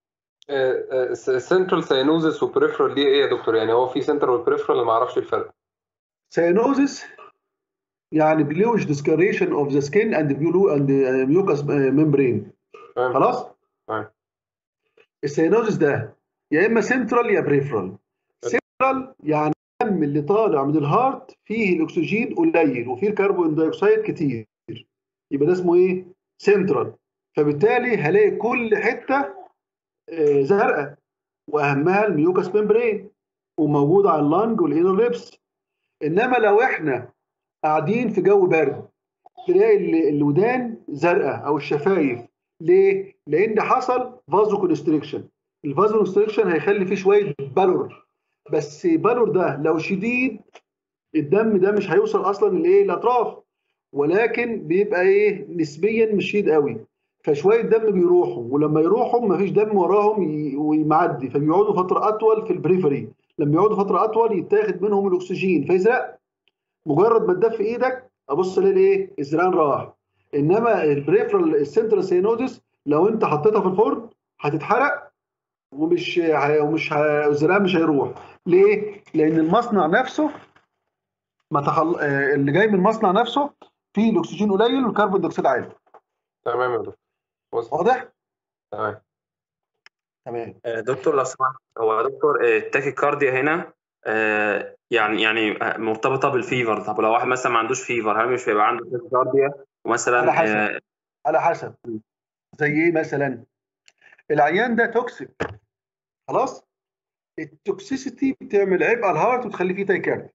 السنترال ساينوزس وبريفرال دي ايه يا دكتور؟ يعني هو في سنترال والبريفرال ما اعرفش الفرق. ساينوزس يعني بلوش ديسكاريشن اوف ذا سكين اند بيولو اند ميوكس ممبرين. خلاص؟ تمام. الساينوزس ده يا اما سنترال يا بريفرال. سنترال يعني الدم اللي طالع من الهارت فيه الاكسجين قليل وفيه الكربون دايوكسيد كتير، يبقى ده اسمه ايه؟ سنترال. فبالتالي هلاقي كل حته زرقاء واهمها الميوكس ممبرين وموجود على اللنج والانر ليبس. انما لو احنا قاعدين في جو برد تلاقي الودان زرقاء او الشفايف. ليه؟ لان حصل فازو كونستريكشن. الفازو كونستريكشن هيخلي فيه شويه بالور، بس بالور ده لو شديد الدم ده مش هيوصل اصلا لايه؟ الاطراف، ولكن بيبقى ايه؟ نسبيا مش شديد قوي، فشويه دم بيروحوا، ولما يروحوا مفيش دم وراهم ويمعدي، فبيقعدوا فتره اطول في البريفري. لما يقعدوا فتره اطول يتاخد منهم الاكسجين فيزرق. مجرد ما تدفي ايدك ابص الاقي ايه؟ الزرقان راح. انما البريفرال السنترال سينوزس لو انت حطيتها في الفرن هتتحرق ومش ومش الزرقان مش هيروح. ليه؟ لان المصنع نفسه ما تخل... اللي جاي من المصنع نفسه فيه الاكسجين قليل والكربون دايوكسيد عالي. تمام يا دكتور. واضح؟ تمام. تمام. دكتور لو سمحت، هو يا دكتور التاكيكارديا هنا آه يعني يعني مرتبطه بالفيفر. طب لو واحد مثلا ما عندوش فيفر، هل مش هيبقى عنده تاكيكارديا مثلا؟ على حسب آه على حسب زي ايه مثلا؟ العيان ده توكسيك، خلاص؟ التوكسيسيتي بتعمل عبء على الهارت وتخلي فيه تايكارديا.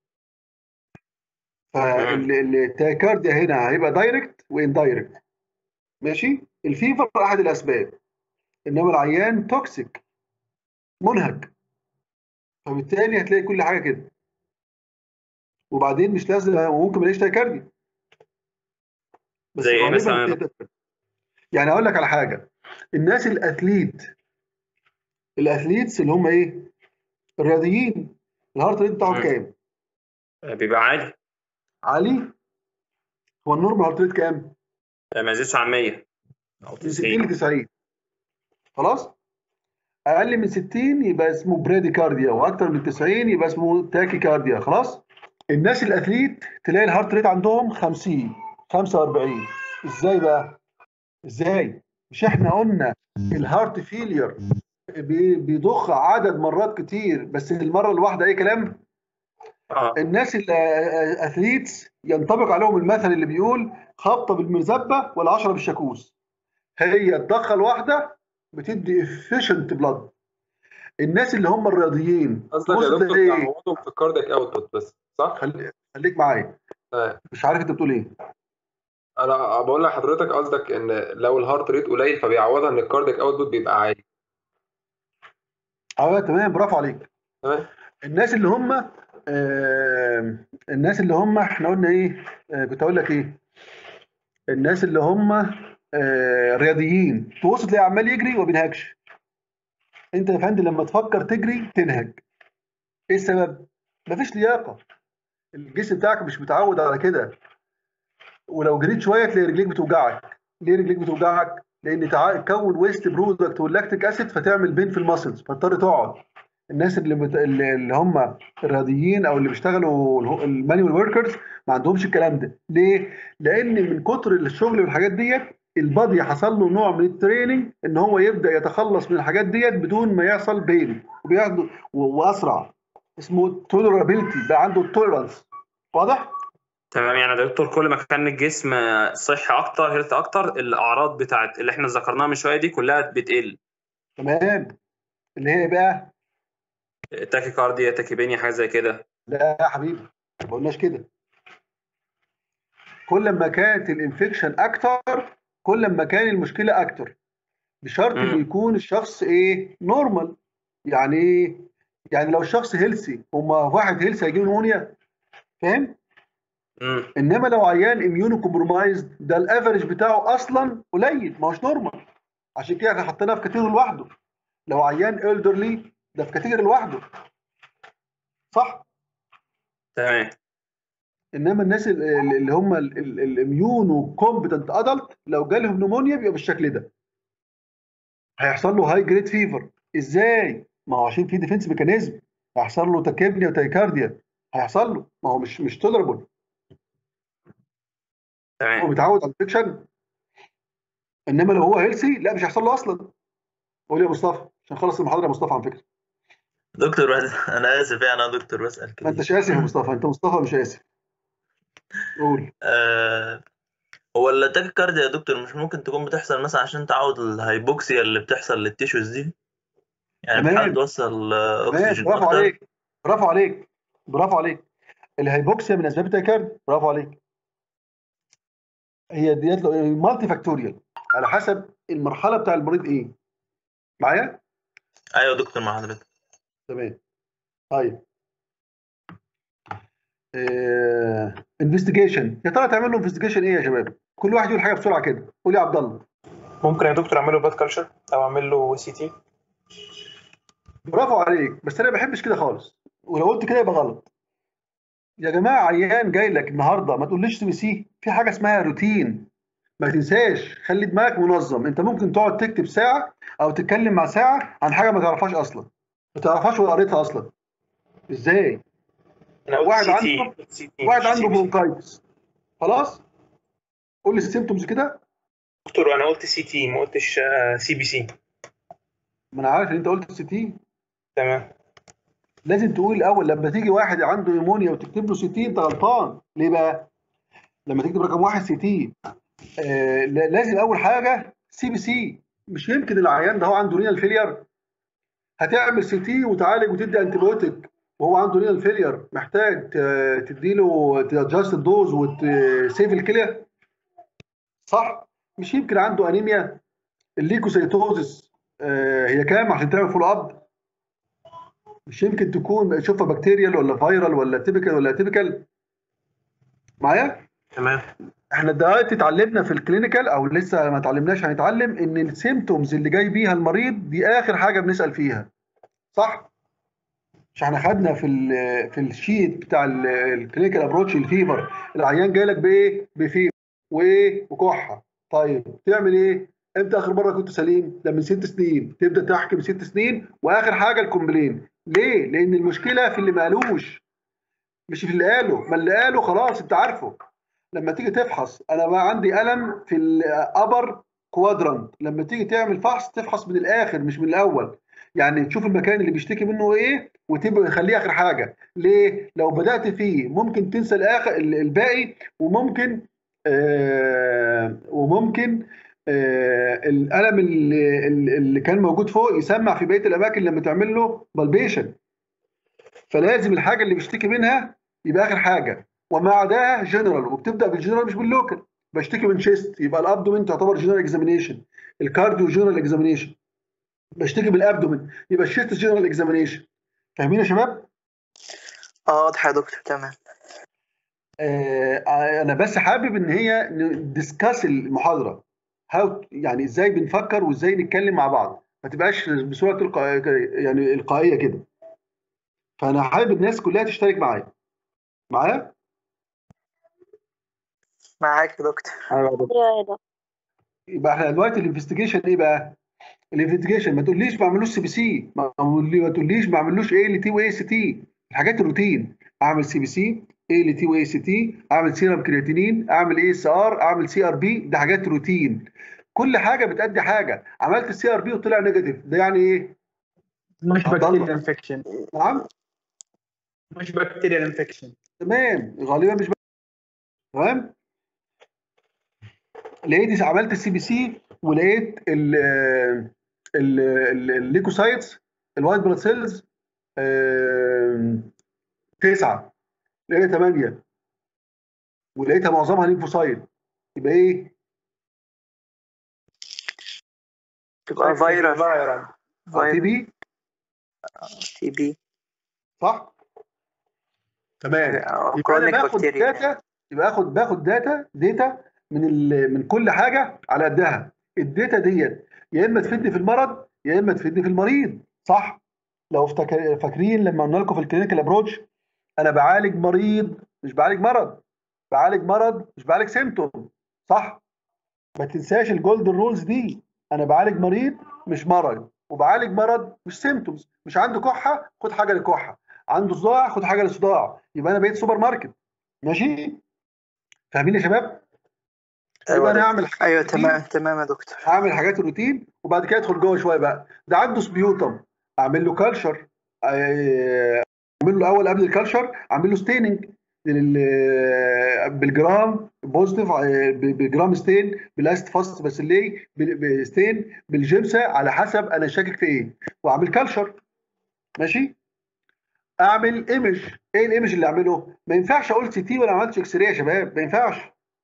فالتايكارديا هنا هيبقى دايركت واندايركت. ماشي؟ الفيفر احد الاسباب، انما العيان توكسيك منهك، فبالتالي هتلاقي كل حاجه كده. وبعدين مش لازم، وممكن ماليش تايكارديا بس زي ايه مثلا؟ غالبا يعني اقول لك على حاجه، الناس الاثليت الاثليتس اللي هم ايه؟ الرياضيين، الهارت ريت بتاعهم كام؟ بيبقى عادي. عالي؟ هو النورمال هارت ريت كام؟ ما يزيدش عن مية او من ستين ل تسعين. خلاص؟ اقل من ستين يبقى اسمه براديكارديا، واكتر من تسعين يبقى اسمه تاكيكارديا. خلاص؟ الناس الاثليت تلاقي الهارت ريت عندهم خمسين خمسة وأربعين. ازاي بقى؟ ازاي؟ مش احنا قلنا الهارت فيلير بيضخ عدد مرات كتير بس المره الواحده اي كلام؟ آه. الناس الاثليتس ينطبق عليهم المثل اللي بيقول خبطه بالمزبه والعشره بالشاكوش. هي الضخه الواحده بتدي افيشنت بلاد. الناس اللي هم الرياضيين قصدك يا دكتور تعوضهم في الكاردياك اوتبوت بس، صح؟ خلي... خليك معايا. آه. مش عارف انت بتقول ايه. انا بقول لحضرتك قصدك ان لو الهارت ريت قليل فبيعوضها ان الكاردياك اوتبوت بيبقى عالي. اه تمام، برافو عليك. تمام. الناس اللي هم آه الناس اللي هم احنا قلنا ايه؟ آه كنت اقول لك ايه؟ الناس اللي هم آه رياضيين، تبص تلاقيه عمال يجري وما بينهكش. انت يا فندم لما تفكر تجري تنهج. ايه السبب؟ مفيش لياقه. الجسم بتاعك مش متعود على كده. ولو جريت شويه تلاقي رجليك بتوجعك. ليه رجليك بتوجعك؟ لان تكون ويست برودكت واللاكتيك اسيد فتعمل بين في الماسلز فتضطر تقعد. الناس اللي بت... اللي هم الرياضيين او اللي بيشتغلوا المانيوال وركرز ما عندهمش الكلام ده. ليه؟ لان من كتر الشغل والحاجات ديت البادي حصل له نوع من التريننج ان هو يبدا يتخلص من الحاجات ديت بدون ما يحصل بين وبياخده واسرع. اسمه تولرابيلتي، بقى عنده التوليرانس. واضح؟ تمام. يعني يا دكتور كل ما كان الجسم صحي اكتر هيلث اكتر الاعراض بتاعت اللي احنا ذكرناها من شويه دي كلها بتقل. تمام. اللي هي بقى تاكيكارديا، تاكيبينيا، حاجه زي كده. لا يا حبيبي ما قلناش كده. كل ما كانت الانفكشن اكتر كل ما كان المشكله اكتر، بشرط انه يكون الشخص ايه نورمال. يعني ايه؟ يعني لو الشخص هيلثي، هما واحد هيلثي هيجيب نمونيا، فاهم؟ امم انما لو عيان اميونو كومبرومايزد ده الافرج بتاعه اصلا قليل، ما هوش نورمال. عشان كده احنا حطيناه في كاتيجوري لوحده. لو عيان الدرلي ده في كاتيجوري لوحده، صح؟ تمام. انما الناس ال- ال- اللي هم الاميونو كومبتنت ادلت لو جالهم نمونيا بيبقى بالشكل ده، هيحصل له هاي جريد فيفر. ازاي؟ ما هو عشان في ديفنس ميكانيزم، هيحصل له تاكيبنيا وتايكارديا، هيحصل له، ما هو مش مش تولربل. تمام. هو متعود على الانفكشن. انما لو هو هيلسي لا مش هيحصل له اصلا. قول يا مصطفى عشان نخلص المحاضره يا مصطفى. على فكره دكتور بس انا اسف يعني انا دكتور بسال ما كتير. انتش اسف يا مصطفى، انت مصطفى مش اسف. قول. آه هو التاكيكارديا يا دكتور مش ممكن تكون بتحصل مثلا عشان تعود الهايبوكسيا اللي بتحصل للتيشوز دي؟ يعني بتحاول تمام توصل آه، تمام، اكسجين برافو اكتر. عليك برافو عليك برافو عليك. الهيبوكسيا من اسباب التاكيكارديا، برافو عليك. هي ديت مالتي فاكتوريال على حسب المرحله بتاع المريض ايه. معايا؟ ايوه يا دكتور مع حضرتك. تمام. طيب انفستيجيشن، يا ترى تعمل له انفستيجيشن ايه يا شباب؟ كل واحد يقول حاجه بسرعه كده. قول يا عبد الله. ممكن يا دكتور اعمل له بلاد كلتشر او اعمل له سي تي. برافو عليك، بس انا ما بحبش كده خالص، ولو قلت كده يبقى غلط. يا جماعه عيان جاي لك النهارده ما تقوليش سي بي سي، في حاجه اسمها روتين. ما تنساش، خلي دماغك منظم. انت ممكن تقعد تكتب ساعه او تتكلم مع ساعه عن حاجه ما تعرفهاش اصلا، ما تعرفهاش ولا قريتها اصلا. ازاي؟ انا قلت واحد سي عنده تي سي تي واحد مش سي عنده بي سي. برونكايتس، خلاص قول لي السيمتومز كده. دكتور انا قلت سي تي ما قلتش سي بي سي. ما انا عارف ان انت قلت سي تي. تمام. لازم تقول الاول لما تيجي واحد عنده نيمونيا وتكتب له سي تي انت غلطان. ليه بقى؟ لما تكتب رقم واحد سي تي آه لازم اول حاجه سي بي سي. مش يمكن العيان ده هو عنده رينال فيلير، هتعمل سي تي وتعالج وتدي انتيبيوتيك وهو عنده رينال فيلير، محتاج تديله تادجست الدوز وتسيف الكليه، صح؟ مش يمكن عنده انيميا الليكوسيتوزس آه هي كام عشان تعمل فول اب؟ مش يمكن تكون تشوفها بكتيريال ولا فايرال ولا تيبيكال ولا تيبيكال. معايا؟ تمام. احنا دلوقتي اتعلمنا في الكلينيكال او لسه ما اتعلمناش، هنتعلم ان السيمتومز اللي جاي بيها المريض دي اخر حاجه بنسال فيها، صح؟ مش احنا خدنا في ال في الشيت بتاع الكلينيكال ابروتش الفيفر، العيان جاي لك بايه؟ بفيفر وايه؟ وكحه. طيب تعمل ايه؟ امتى اخر مره كنت سليم؟ ده من ست سنين، تبدا تحكي من ست سنين، واخر حاجه الكومبلين. ليه؟ لان المشكله في اللي ما قالوش مش في اللي قاله. ما اللي قاله خلاص انت عارفه. لما تيجي تفحص، انا بقى عندي الم في الابر كوادرانت، لما تيجي تعمل فحص تفحص من الاخر مش من الاول. يعني تشوف المكان اللي بيشتكي منه ايه وتبقى خليه اخر حاجه. ليه؟ لو بدات فيه ممكن تنسى الاخر الباقي، وممكن آه وممكن آه الالم اللي, اللي كان موجود فوق يسمع في بقيه الاماكن لما تعمل له بالبيشن. فلازم الحاجه اللي بيشتكي منها يبقى اخر حاجه، وما عداها جنرال. وبتبدا بالجنرال مش باللوكال. بشتكي من شيست يبقى الابدومين تعتبر جنرال اكزامينيشن، الكارديو جنرال اكزامينيشن. بشتكي بالابدومين يبقى الشيست جنرال اكزامينيشن. فاهمين يا شباب؟ اه واضح يا دكتور. تمام. آه انا بس حابب ان هي ندسكاس المحاضره هاو، يعني ازاي بنفكر وازاي نتكلم مع بعض، ما تبقاش بصوره تلقائيه يعني القائيه كده. فانا حابب الناس كلها تشترك معايا. معايا؟ معاك يا دكتور. يبقى احنا دلوقتي الانفستيجيشن ايه بقى؟ الانفستيجيشن ما تقوليش ما اعملوش سي بي سي، ما تقوليش ما اعملوش ايه ال تي واي سي تي، الحاجات الروتين. اعمل سي بي سي، ايه ال تي واي سي تي، اعمل سيرم كرياتينين، اعمل اي اس ار، اعمل سي ار بي، ده حاجات روتين. كل حاجه بتأدي حاجه. عملت السي ار بي وطلع نيجاتيف، ده يعني ايه؟ مش بكتيريا انفكشن. نعم؟ مش بكتيريال انفكشن. تمام، غالبا مش بكتيريا. تمام. لقيت عملت السي بي سي ولقيت ال ال الليكوسايتس الوايت بلاد سيلز تسعة، لقيت ثمانية، ولقيتها معظمها ليمفوسايت، يبقى ايه؟ تبقى فيروس. تي بي. تي بي صح؟ تمام. يبقى انا باخد داتا، يبقى اخد باخد داتا داتا من ال... من كل حاجه على قدها. الداتا ديت يا اما تفيدني في المرض يا اما تفيدني في المريض، صح؟ لو افتكر فاكرين لما قلنا لكم في الكلينيكال ابروتش انا بعالج مريض مش بعالج مرض، بعالج مرض مش بعالج سيمتوم، صح؟ ما تنساش الجولدن رولز دي. انا بعالج مريض مش مرض، وبعالج مرض مش سيمتومز. مش عنده كحه خد حاجه للكحه، عنده صداع خد حاجه للصداع، يبقى انا بقيت سوبر ماركت. ماشي؟ فاهمين يا شباب؟ ايوه انا هعمل حاجات ايوه روتين. تمام تمام يا دكتور. هعمل حاجات الروتين وبعد كده ادخل جوه شويه بقى. ده عنده سبيوتم، اعمل له كالشر، اعمل له اول قبل الكالشر اعمل له ستيننج بالجرام بوزيتيف، بجرام ستين، بالاست فاست باسيلي ستين، بالجبسه، على حسب انا شاكك في ايه، واعمل كالشر. ماشي؟ اعمل ايمج. ايه الايمج اللي اعمله؟ ما ينفعش اقول سي تي ولا عملتش اكس راي يا شباب، ما ينفعش.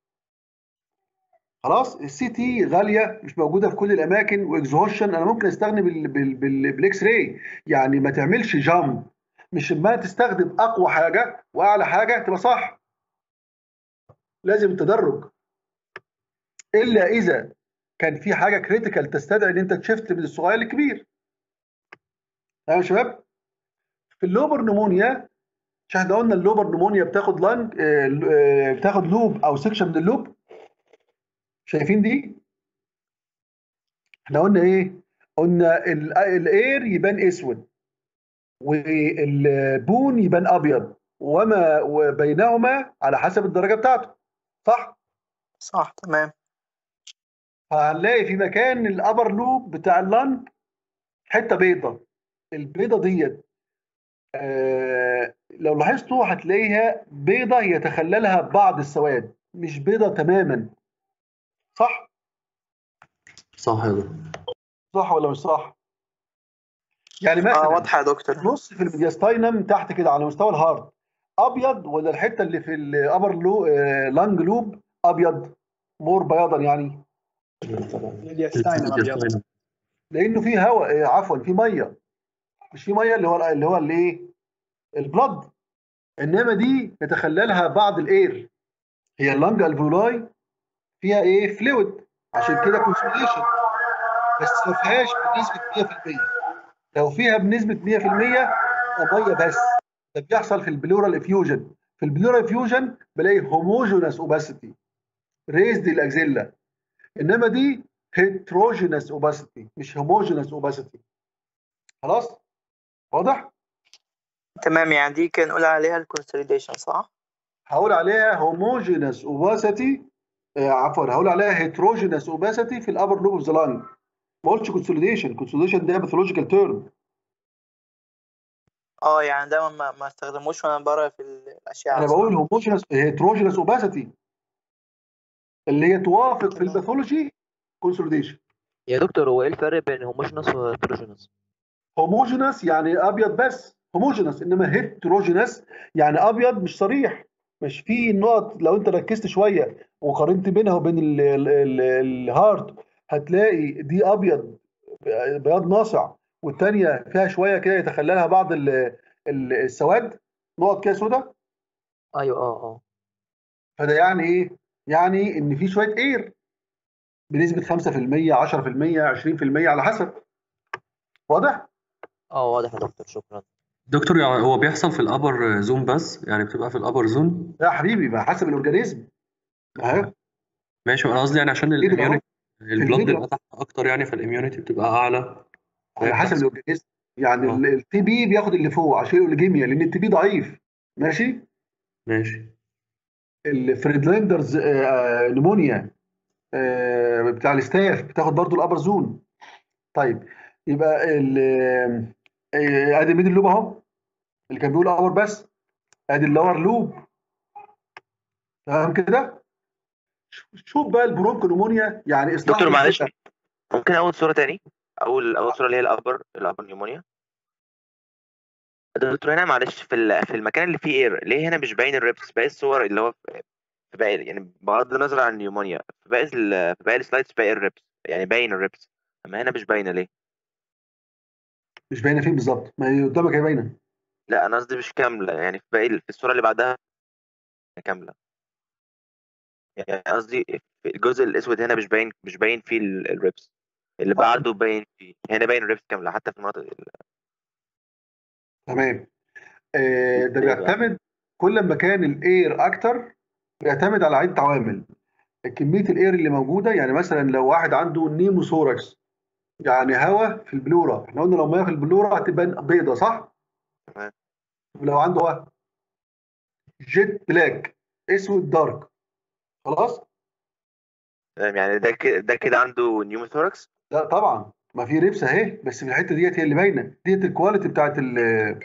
خلاص السي تي غاليه مش موجوده في كل الاماكن، واكزهوشن انا ممكن استغني بال بال بال بالاكس راي. يعني ما تعملش جامب، مش ما تستخدم اقوى حاجه واعلى حاجه تبقى صح. لازم التدرج، الا اذا كان في حاجه كريتيكال تستدعي ان انت تشفت من الصغير للكبير. تمام يا شباب؟ في اللوبر نمونيا، مش احنا قلنا اللوبر نمونيا بتاخد لانج بتاخد لوب او سكشن من اللوب؟ شايفين دي؟ احنا قلنا ايه؟ قلنا الاير يبان اسود والبون يبان ابيض، وما وبينهما على حسب الدرجه بتاعته، صح؟ صح تمام. فهنلاقي في مكان الابر لوب بتاع اللنج حته بيضه. البيضه ديت آه لو لاحظتوا هتلاقيها بيضه يتخللها بعض السواد، مش بيضه تماما، صح؟ صح يا دكتور. صح ولا مش صح؟ يعني مثلا اه واضحه يا دكتور. نص في الميدياستاينم تحت كده على مستوى الهارت ابيض، ولا الحته اللي في الابر لو آه لانج لوب ابيض مور بياضا يعني؟ ميدياستاينم ابيض لانه فيه هواء، آه عفوا في ميه، مش في ميه اللي هو اللي هو الايه؟ البلد. انما دي يتخللها بعض الاير. هي اللانج الفيولاي فيها ايه؟ فلويد، عشان كده كونسوليشن، بس ما فيهاش بنسبه مية في المية. لو فيها بنسبه مية في المية ميه بس. ده بيحصل في البلورال افيوجن. في البلورال افيوجن بلاقي هوموجينس اوباسيتي ريزد الاكزيلا، انما دي هيتروجينس اوباسيتي مش هوموجينس اوباسيتي. خلاص؟ واضح؟ تمام. يعني دي كان نقول عليها الكونسوليديشن صح؟ هقول عليها هوموجينس اوباسيتي، آه عفوا هقول عليها هيتروجينس اوباسيتي في الابر لوب اوف ذا لانج. ما قلتش كونسوليديشن، كونسوليديشن ده باثولوجيكال تيرم. اه يعني ده ما ما استخدموش وانا بره في الاشعه. انا بقول هوموجينس هيتروجينس اوباسيتي اللي هي توافق في الباثولوجي كونسوليديشن. يا دكتور هو ايه الفرق بين هوموجينس وهيتروجينس؟ هوموجينس يعني ابيض بس، هوموجينس، انما هيتروجينس يعني ابيض مش صريح، مش في نقط. لو انت ركزت شويه وقارنت بينها وبين ال ال ال الهارت هتلاقي دي ابيض بياض ناصع، والثانيه فيها شويه كده يتخللها بعض ال ال السواد، نقط كده سودا. ايوه اه اه. فده يعني ايه؟ يعني ان في شويه اير بنسبه خمسة في المية عشرة في المية عشرين في المية على حسب. واضح؟ اه واضح يا دكتور، شكرا. دكتور يعني هو بيحصل في الابر زون بس، يعني بتبقى في الابر زون؟ لا يا حبيبي، ما حسب الاورجانيزم. اهي ماشي، انا قصدي يعني عشان الاميونيتي البلد بيبقى تحت اكتر يعني، فالاميونيتي بتبقى اعلى على حسب الاورجانيزم. يعني التي بي بياخد اللي فوق عشان الاوليجيميا، لان التي بي ضعيف. ماشي؟ ماشي. الفريدلاندرز آه نمونيا آه بتاع الاستاف بتاخد برضو الابر زون. طيب يبقى ادي ميدل لوب اهو اللي كان بيقول ابر بس، ادي اللور لوب. تمام كده. شوف بقى البرونكونيمونيا يعني اصلاح دكتور معلش الفئة. ممكن اول صوره تاني، اول اول صوره اللي هي الابر الابر نيومونيا. دكتور هنا معلش في ال- في المكان اللي فيه اير ليه هنا مش باين الريبس؟ باقي الصور اللي هو في في باقي يعني بغض النظر عن النيومونيا في باقي ال- في باقي السلايدز باقي الريبس، يعني باين الريبس، اما هنا مش باينه ليه؟ مش باينه فين بالظبط؟ ما هي قدامك هي باينه. لا انا قصدي مش كامله، يعني في باقي في الصوره اللي بعدها كامله، يعني قصدي في الجزء الاسود هنا مش باين مش باين فيه ال- الريبس، اللي بعده باين فيه، هنا باين الريبس كامله حتى في المناطق ال- تمام. آه ده ليه بقى؟ بيعتمد كل ما كان الاير اكتر، بيعتمد على عده عوامل. كميه الاير اللي موجوده، يعني مثلا لو واحد عنده نيموثوركس يعني هواء في البلوره، احنا قلنا لو ميه في البلوره هتبان بيضه صح؟ تمام. لو عنده هواء جيت بلاك اسود دارك خلاص. تمام، يعني ده كده ده كده عنده نيوموثوركس. لا طبعا ما في ريبس اهي، بس في الحته ديت هي اللي باينه، ديت الكواليتي بتاعت ال-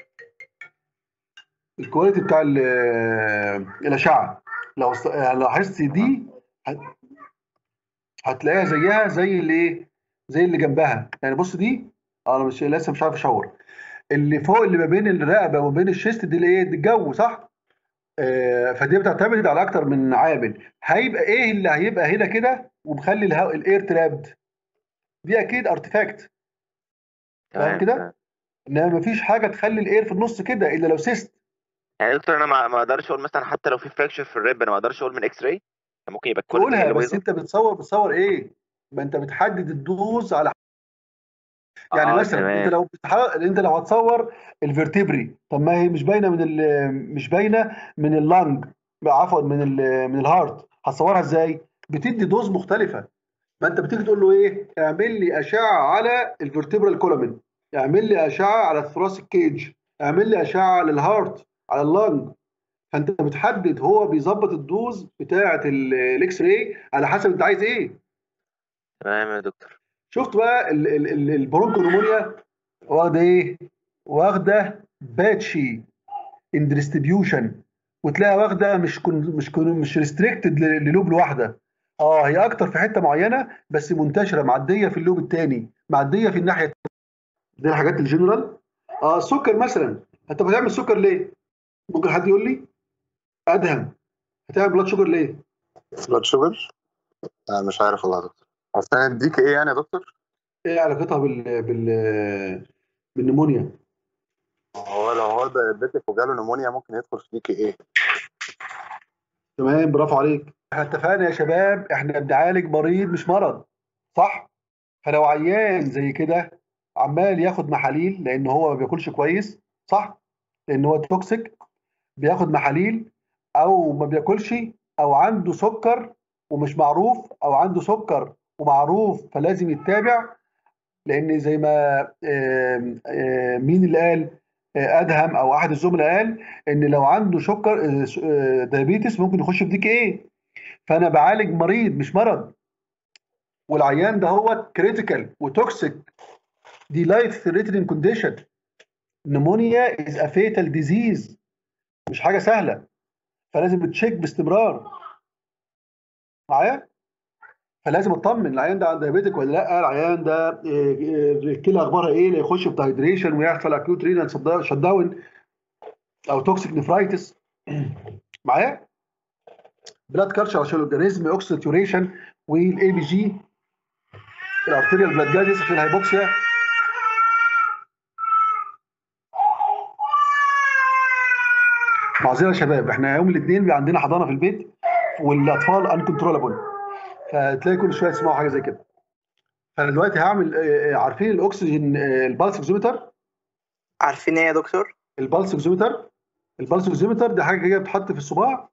الكواليتي بتاع ال- الاشعه. لو است- يعني لاحظت دي هت- هتلاقيها زيها زي اللي ايه، زي اللي جنبها. يعني بص دي انا مش لسه مش عارف اشاور، اللي فوق اللي ما بين الرقبه وما بين الشيست دي اللي ايه، دي الجو صح. آه فدي بتعتمد على اكتر من عامل. هيبقى ايه اللي هيبقى هنا كده ومخلي الهواء الاير ترابد؟ دي اكيد ارتفاكت. فاهم تمام كده؟ تمام. انما مفيش حاجه تخلي الاير في النص كده الا لو سيست. يعني يا دكتور انا ما ما اقدرش اقول مثلا حتى لو في فراكشر في الريب انا ما اقدرش اقول من اكس راي، ممكن يبقى الكواليتي هي تقولها اللي بس بايظه. انت بتصور بتصور ايه؟ ما انت بتحدد الدوز على يعني اه مثلا انت تمام. لو بتح... انت لو هتصور الفرتبري، طب ما هي مش باينه من ال... مش باينه من اللنج، عفوا من ال... من الهارت، هتصورها ازاي؟ بتدي دوز مختلفه. ما انت بتيجي تقول له ايه؟ اعمل لي اشعه على الفرتبرال كولومن، اعمل لي اشعه على الثراسيك كيج، اعمل لي اشعه على الهارت، على اللنج. فانت بتحدد، هو بيظبط الدوز بتاعه ال- الاكس راي على حسب انت عايز ايه. تمام يا دكتور. شفت بقى ال- ال- ال- البرونكونومونيا واخده ايه؟ واخده باتشي ان ديستريبيوشن، وتلاقيها واخده مش كن مش كن مش ريستريكتد للوب الواحده. اه هي اكتر في حته معينه بس منتشره، معديه في اللوب الثاني، معديه في الناحيه التانية. دي الحاجات الجنرال. اه السكر مثلا، انت بتعمل سكر ليه؟ ممكن حد يقول لي؟ ادهم، هتعمل بلاد شوجر ليه؟ بلاد شوجر؟ أنا مش عارف والله يا دكتور. أصل أنا أديك إيه يعني يا دكتور؟ ايه علاقتها بال بال بالنمونيا؟ هو لو هو دايابيتك وجاله نمونيا ممكن يدخل في ديك إيه؟ تمام برافو عليك. احنا اتفقنا يا شباب احنا بنعالج مريض مش مرض صح؟ فلو عيان زي كده عمال ياخد محاليل لان هو ما بياكلش كويس صح؟ لان هو توكسيك، بياخد محاليل او ما بياكلش، او عنده سكر ومش معروف، او عنده سكر ومعروف فلازم يتابع. لان زي ما آم، آم، مين اللي قال؟ آه، ادهم او احد الزملاء قال ان لو عنده سكر آه، آه، دايابيتس ممكن يخش في ديك ايه. فانا بعالج مريض مش مرض، والعيان ده هو كريتيكال وتوكسيك، دي لايف ثريتنينج كونديشن. نمونيا از ا فيتال ديزيز، مش حاجه سهله، فلازم تشيك باستمرار معايا. فلازم اطمن العيان ده عنده دايابيتك ولا لا، العيان ده آه، آه، الكلى اخبارها ايه، لا يخش في دايدريشن ويحصل اكيوت رينال شت داون او توكسيك نفرايتس معايا. بلاد كارشر عشان الاورجانيزم، اوكسيتوريشن، والاي بي جي الارتيريال بلاد جازز عشان الهايبوكسيا. معذره يا شباب احنا يوم الاثنين بيبقى عندنا حضانه في البيت والاطفال انكنترولابل، فتلاقي كل شويه تسمعوا حاجه زي كده. فانا دلوقتي هعمل آه، آه، عارفين الاكسجين آه، البالس اوكسيمتر؟ عارفين ايه يا دكتور؟ البالس اوكسيمتر، البالس اوكسيمتر ده حاجه كده بتحط في الصباع،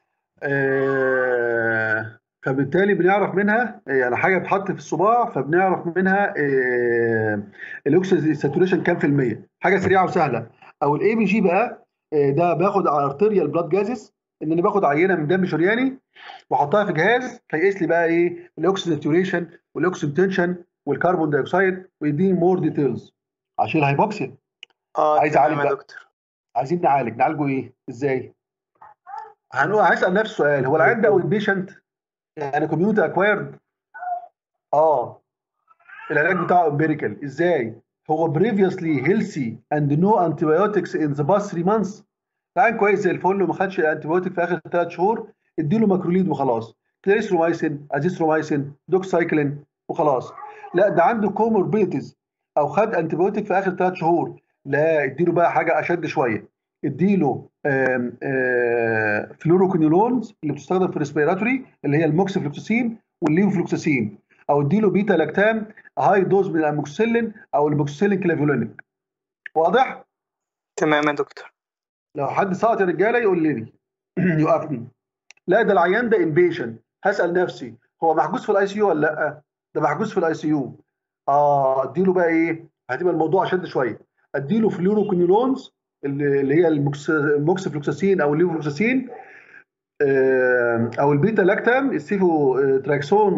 آه، فبالتالي بنعرف منها يعني حاجه بتحط في الصباع فبنعرف منها آه، الاكسجين ساتوريشن كام في الميه، حاجه سريعه وسهله. او الاي بي جي بقى آه، ده باخد ارتيريال بلاد جازز، ان انا باخد عينه من دم شرياني واحطها في جهاز فيقيس لي بقى ايه الاكسجين ساتوريشن والاكسجين تنشن والكربون دايوكسيد، ويديني مور ديتيلز عشان الهايبوكسيا. اه عايز تمام اعالج يا بقى، دكتور. عايزين نعالج، نعالجه ايه؟ ازاي؟ هنقول هسال نفس السؤال، هو العيان ده او البيشنت يعني كوميونتي اكوايرد؟ اه العلاج بتاعه امبيريكال. ازاي؟ هو بريفيوسلي هيلثي اند نو انتيبيوتكس ان ذا باست ثلاثة مانثs، العيان كويس زي الفل وما خدش انتيبيوتيك في اخر ثلاث شهور، اديله ماكروليد وخلاص، كلاريسرومايسين، ازيثرومايسين، دوكسايكلين وخلاص. لا ده عنده كوموربيديتيز او خد انتيبيوتيك في اخر ثلاث شهور، لا اديله بقى حاجه اشد شويه، اديله فلوروكينولونز اللي بتستخدم في الريسبيراتوري اللي هي الموكسيفلوكساسين والليفوفلوكساسين، او اديله بيتا لاكتام هاي دوز من الاموكسيلين او الموكسيلين كلافيولينيك. واضح؟ تمام يا دكتور. لو حد سقط يا رجاله يقول لي يوقفني. لا ده العيان ده انبيشن، هسال نفسي هو محجوز في الاي سي يو ولا لا؟ ده محجوز في الاي سي يو. اه اديله بقى ايه؟ هتبقى الموضوع شد شويه. اديله فلوروكينولونز اللي هي الموكسيفلوكساسين او الليفوفلوكساسين او البيتا لاكتام، السيفو تراكسون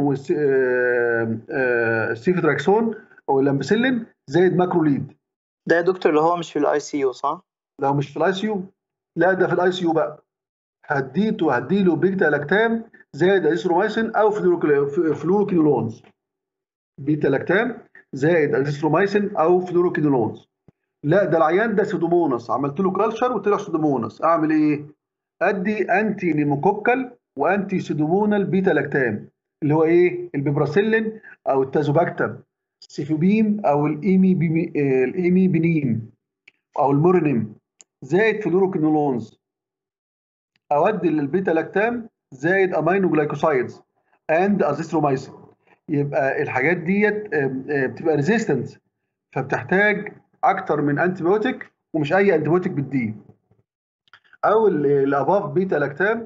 والسيفو تراكسون او الامبسيلين زائد ماكروليد. ده يا دكتور اللي هو مش في الاي سي يو صح؟ لو مش في الاي سي يو، لا ده في الاي سي يو بقى. هديته هديله بيتا لاكتام زائد ازيثرومايسين او فلوروكينولونز. بيتا لاكتام زائد ازيثرومايسين او فلوروكينولونز. لا ده العيان ده سودوموناس، عملت له كلشر وطلع سودوموناس، اعمل ايه؟ ادي انتي نيموكوكال وانتي سودومونال بيتا لاكتام اللي هو ايه؟ البيبراسيلين او التازوباكتم، السيفوبيم او الايمي بيمي الايمي بنين او المورينيم زائد فلوروكينولونز. اودي للبيتا لاكتام زائد امينو جلايكوسايدز اند ازيثرومايسين. يبقى الحاجات ديت بتبقى ريزيستنت، فبتحتاج اكتر من انتيبيوتيك ومش اي انتيبيوتيك بتديه. او الاباف بيتا لاكتام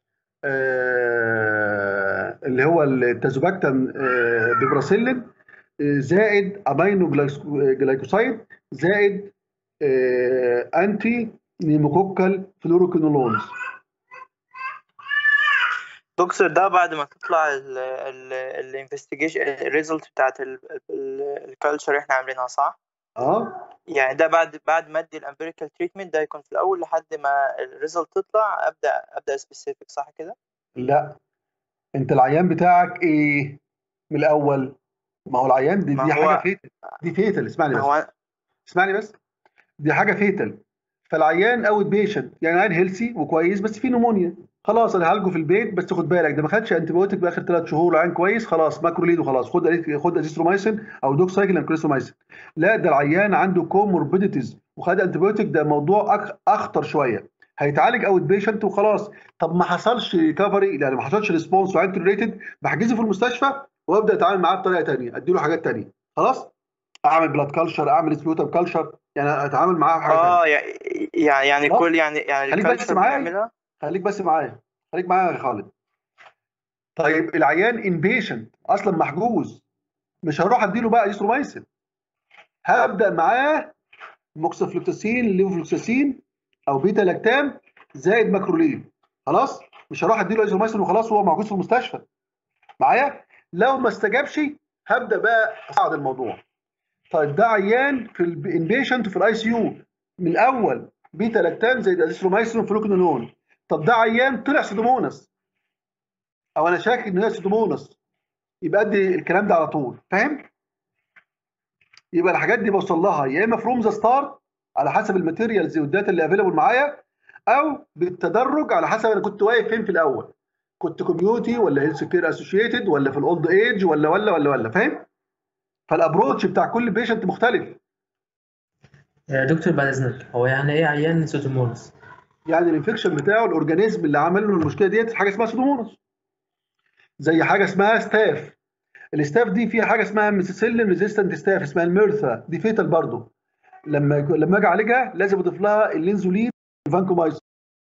آه اللي هو التازوباكتم آه بيبراسيلين آه زائد امينو جلايكوسايد زائد آه انتي نيموكوكال فلوروكينولونز. دكتور ده بعد ما تطلع الانفستيجيشن الريزلت بتاعت الكالتشر احنا عاملينها صح؟ اه يعني ده بعد بعد ما ادي الامبيريكال تريتمنت ده يكون في الاول لحد ما الريزلت تطلع ابدا ابدا سبيسيفيك صح كده؟ لا انت العيان بتاعك ايه من الاول؟ ما هو العيان دي, دي حاجه فيتل، دي فيتل. اسمعني بس هو... اسمعني بس دي حاجه فيتل. فالعيان اوت بيشنت يعني عيان هيلثي وكويس بس في نمونيا، خلاص انا هعالجه في البيت بس خد بالك ده ما خدش انتيبيوتيك باخر ثلاث شهور، عيان كويس خلاص ماكروليد وخلاص خد خد ازيثرومايسين او دوكسايكلين كلاريسرومايسين. لا ده العيان عنده كوموربيديتيز وخد انتيبيوتيك، ده موضوع أخ... اخطر شويه، هيتعالج اوت بيشنت وخلاص. طب ما حصلش ريكفري يعني ما حصلش ريسبونس وعين ريتد، بحجزه في المستشفى وابدا اتعامل معاه بطريقه ثانيه، ادي له حاجات ثانيه خلاص، اعمل بلاد كلشر، اعمل سبيوتم كلشر، يعني اتعامل معاه بحاجه ثانيه. اه يعني يعني كل يعني يعني خليك بس معايا خليك بس معايا خليك معايا يا خالد. طيب العيان انبيشنت اصلا محجوز، مش هروح اديله بقى ازيثرومايسين، هبدا معاه موكسيفلوكساسين ليفوفلوكساسين او بيتا لاكتام زائد ماكروليد خلاص، مش هروح اديله ازيثرومايسين وخلاص وهو محجوز في المستشفى معايا. لو ما استجابش هبدا بقى اصعد الموضوع. طيب ده عيان في الانبيشنت في الاي سي يو من الاول بيتا لاكتام زائد ازيثرومايسين وفلوكينولون. طب ده عيان طلع سودوموناس او انا شاكك ان هي سودوموناس، يبقى ادي الكلام ده على طول، فاهم؟ يبقى الحاجات دي بوصل لها يا اما فروم ذا ستارت على حسب الماتيريالز والداتا اللي افيلبل معايا، او بالتدرج على حسب انا كنت واقف فين في الاول، كنت كوميونتي ولا هيلث كير اسوشيتد ولا في الاولد ايج ولا ولا ولا ولا فاهم؟ فالابروتش بتاع كل بيشنت مختلف. يا دكتور بعد اذنك، هو يعني ايه عيان سودوموناس؟ يعني الانفكشن بتاعه الاورجانيزم اللي عمل له المشكله ديت حاجه اسمها سودوموناس، زي حاجه اسمها ستاف. الستاف دي فيها حاجه اسمها ميسيسيلين ريزيستنت ستاف اسمها الميرثا، دي فيتال برضه. لما لما اجي اعالجها لازم اضيف لها اللينزولين والفانكومايسين.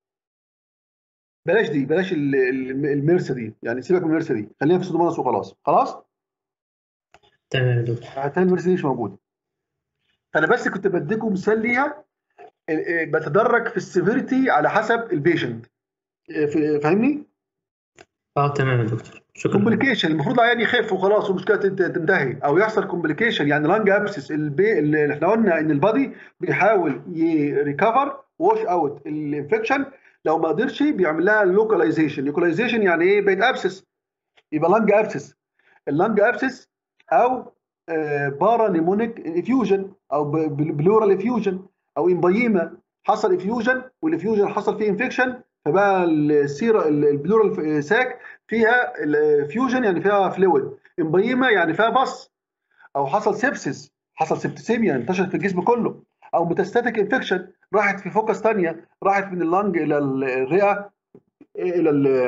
بلاش دي، بلاش الميرثا دي، يعني سيبك من الميرثا دي، خلينا في سودوموناس وخلاص. خلاص؟ تمام يا دكتور. هتلاقي الميرثا دي مش موجوده. فانا بس كنت بديكم مثال ليها، بتدرج في السيفيريتي على حسب البيشنت، فاهمني؟ اه تمام يا دكتور، شكرا. كومبليكيشن المفروض العيان يخف وخلاص والمشكله تنتهي، او يحصل كومبليكيشن يعني لانج ابسس، اللي احنا قلنا ان البادي بيحاول يريكفر واش اوت الانفكشن. لو ما قدرش بيعمل لها لوكاليزيشن. لوكاليزيشن يعني ايه؟ بقت ابسس، يبقى لانج ابسس. اللانج ابسس او بارا نيمونيك افيوجن او بلورال افيوجن او امبيما. حصل افيوجن والافيوجن حصل فيه انفكشن، فبقى السيرة البلورال ساك فيها الفيوجن يعني فيها فلويد، امبيما يعني فيها بص، او حصل سيبسيس، حصل سبتسيميا انتشرت في الجسم كله، او ميتاستاتيك انفكشن راحت في فوكس ثانيه، راحت من اللنج الى الرئه الى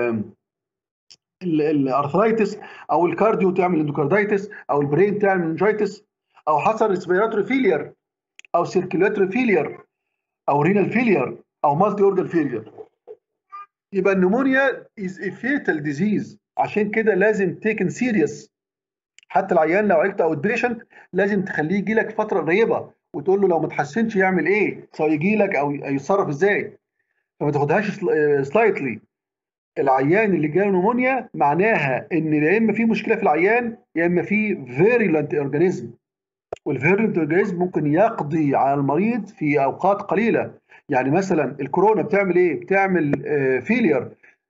الارثرايتس، او الكارديو تعمل اندوكاردايتس، او البرين تعمل منجايتس، او حصل ريسبيراتوري فيلير، او سيركيلاتوري فيلير، او رينال فيلير، او مالتي اورجان فيلير. يبقى النمونيا از ا فيتال ديزيز، عشان كده لازم تيكن سيريس. حتى العيان لو عرفت اوت بيشنت لازم تخليه يجي لك فتره قريبه وتقول له لو ما تحسنش يعمل ايه، سواء يجي لك او يتصرف ازاي. فما تاخدهاش سلايتلي. العيان اللي جاله نمونيا معناها ان يا اما في مشكله في العيان يا اما في فيريلانت اورجانيزم، والفيريلانت اورجانيزم ممكن يقضي على المريض في اوقات قليله. يعني مثلا الكورونا بتعمل ايه؟ بتعمل فيلير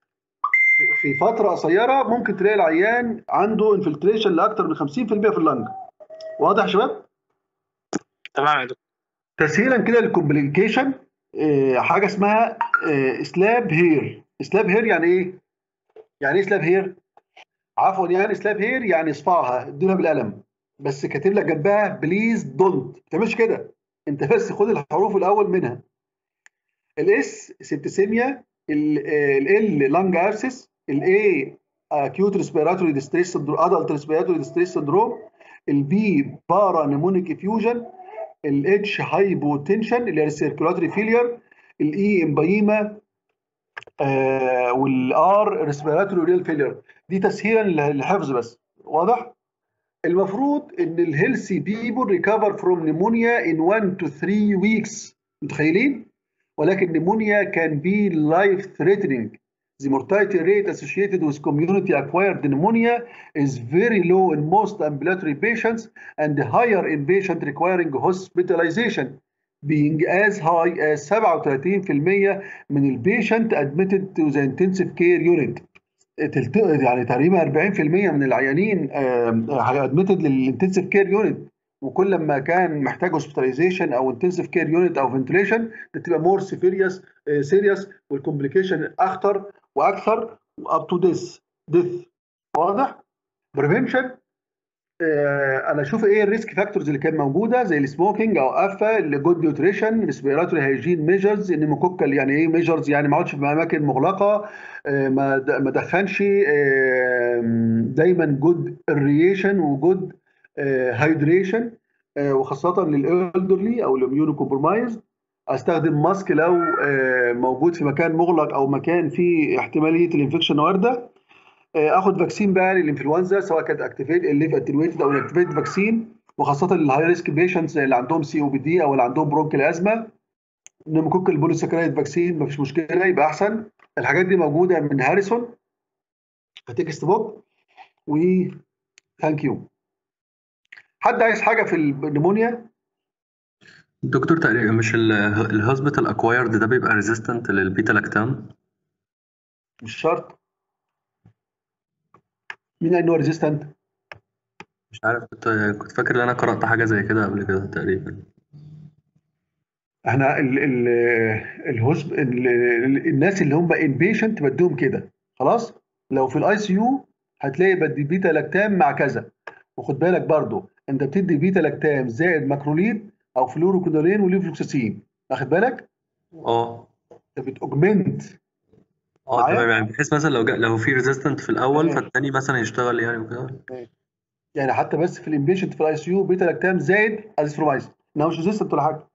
في فتره قصيره، ممكن تلاقي العيان عنده انفلتريشن لاكثر من خمسين في المية في اللنج. واضح يا شباب؟ تمام يا دكتور. تسهيلا كده للكومبليكيشن، حاجه اسمها سلاب هير. سلاب هير يعني ايه؟ يعني ايه سلاب هير؟ عفوا يعني سلاب هير يعني اصفعها، ادينا بالقلم، بس كاتب لك جنبها بليز دونت، ما تعملش كده، انت بس خد الحروف الاول منها. الاس سبتسيميا، ال لانج ابسس، الاي اكيوت ريسبيراتوري ديستريس سندروم، ادلت ريسبيراتوري ديستريس سندروم، البي بارا نيمونيك افيوجن، الاتش هايبوتنشن اللي هي السيركولاتوري فيلير، الاي امبايما، آه والار ريسبيراتوري ريال فيلير. دي تسهيلا للحفظ بس. واضح؟ المفروض ان الهيلثي بيبل ريكفر فروم نيمونيا ان واحد تو ثلاثة ويكس. متخيلين؟ ولكن pneumonia can be life threatening. The mortality rate associated with community acquired pneumonia is very low in most ambulatory patients and higher in patients requiring hospitalization, being as high as سبعة وثلاثين في المية من البيشنت admitted to the intensive care unit. يعني تقريبا أربعين في المية من العيانين admitted للintensive care unit. وكل ما كان محتاج هوسبيتاليزيشن او انتنسيف كير يونت او فنتليشن بتبقى مور سيريس سيريس والكومبليكيشن اخطر واكثر اب تو ديث ديث. واضح؟ بريفنشن، آه انا اشوف ايه الريسك فاكتورز اللي كانت موجوده زي السموكينج او افا، الجود نيوتريشن، ريسبيراتوري هايجين ميجرز، النيموكوكال يعني ايه ميجرز؟ يعني ما اقعدش في اماكن مغلقه، آه ما ما ادخنش، آه دايما جود اريشن وجود هايدريشن، وخاصه للالدرلي او الاميونو كومبرومايز. استخدم ماسك لو موجود في مكان مغلق او مكان فيه احتماليه الانفكشن وارده. اخد فاكسين بقى للانفلونزا سواء كانت اكتيفيت الليف اتنويتد او اكتيفيت فاكسين، وخاصه للهاي ريسك بيشنتس اللي عندهم سي او بي دي او اللي عندهم برونكيال ازمه. نمكوك البوليساكرايد فاكسين مفيش مشكله، يبقى احسن. الحاجات دي موجوده من هاريسون هتكست بوك. و ثانك يو. حد عايز حاجه في النمونيا؟ دكتور تقريبا مش الهوسبيتال اكوايرد ده بيبقى ريزيستنت للبيتا لاكتام؟ مش شرط. مين قال انه ريزيستنت؟ مش عارف، كنت كنت فاكر ان انا قرأت حاجه زي كده قبل كده تقريبا. احنا ال ال الهوسب ال الناس اللي هم ان بيشنت بديهم كده خلاص. لو في الاي سي يو هتلاقي بدي بيتا لاكتام مع كذا. وخد بالك برضو انت بتدي بيتا لاكتام زائد ماكروليد او فلوروكودولين وليفلوكساسين، واخد بالك؟ اه انت بتوجمنت. اه تمام، يعني بحيث مثلا لو جا... لو في ريزيستنت في الاول فالتاني مثلا يشتغل يعني وكده. يعني حتى بس في الامبيشنت في الاي سي يو بيتا لاكتام زائد ازيثرومايسين، انه مش ريزيستنت ولا حاجه.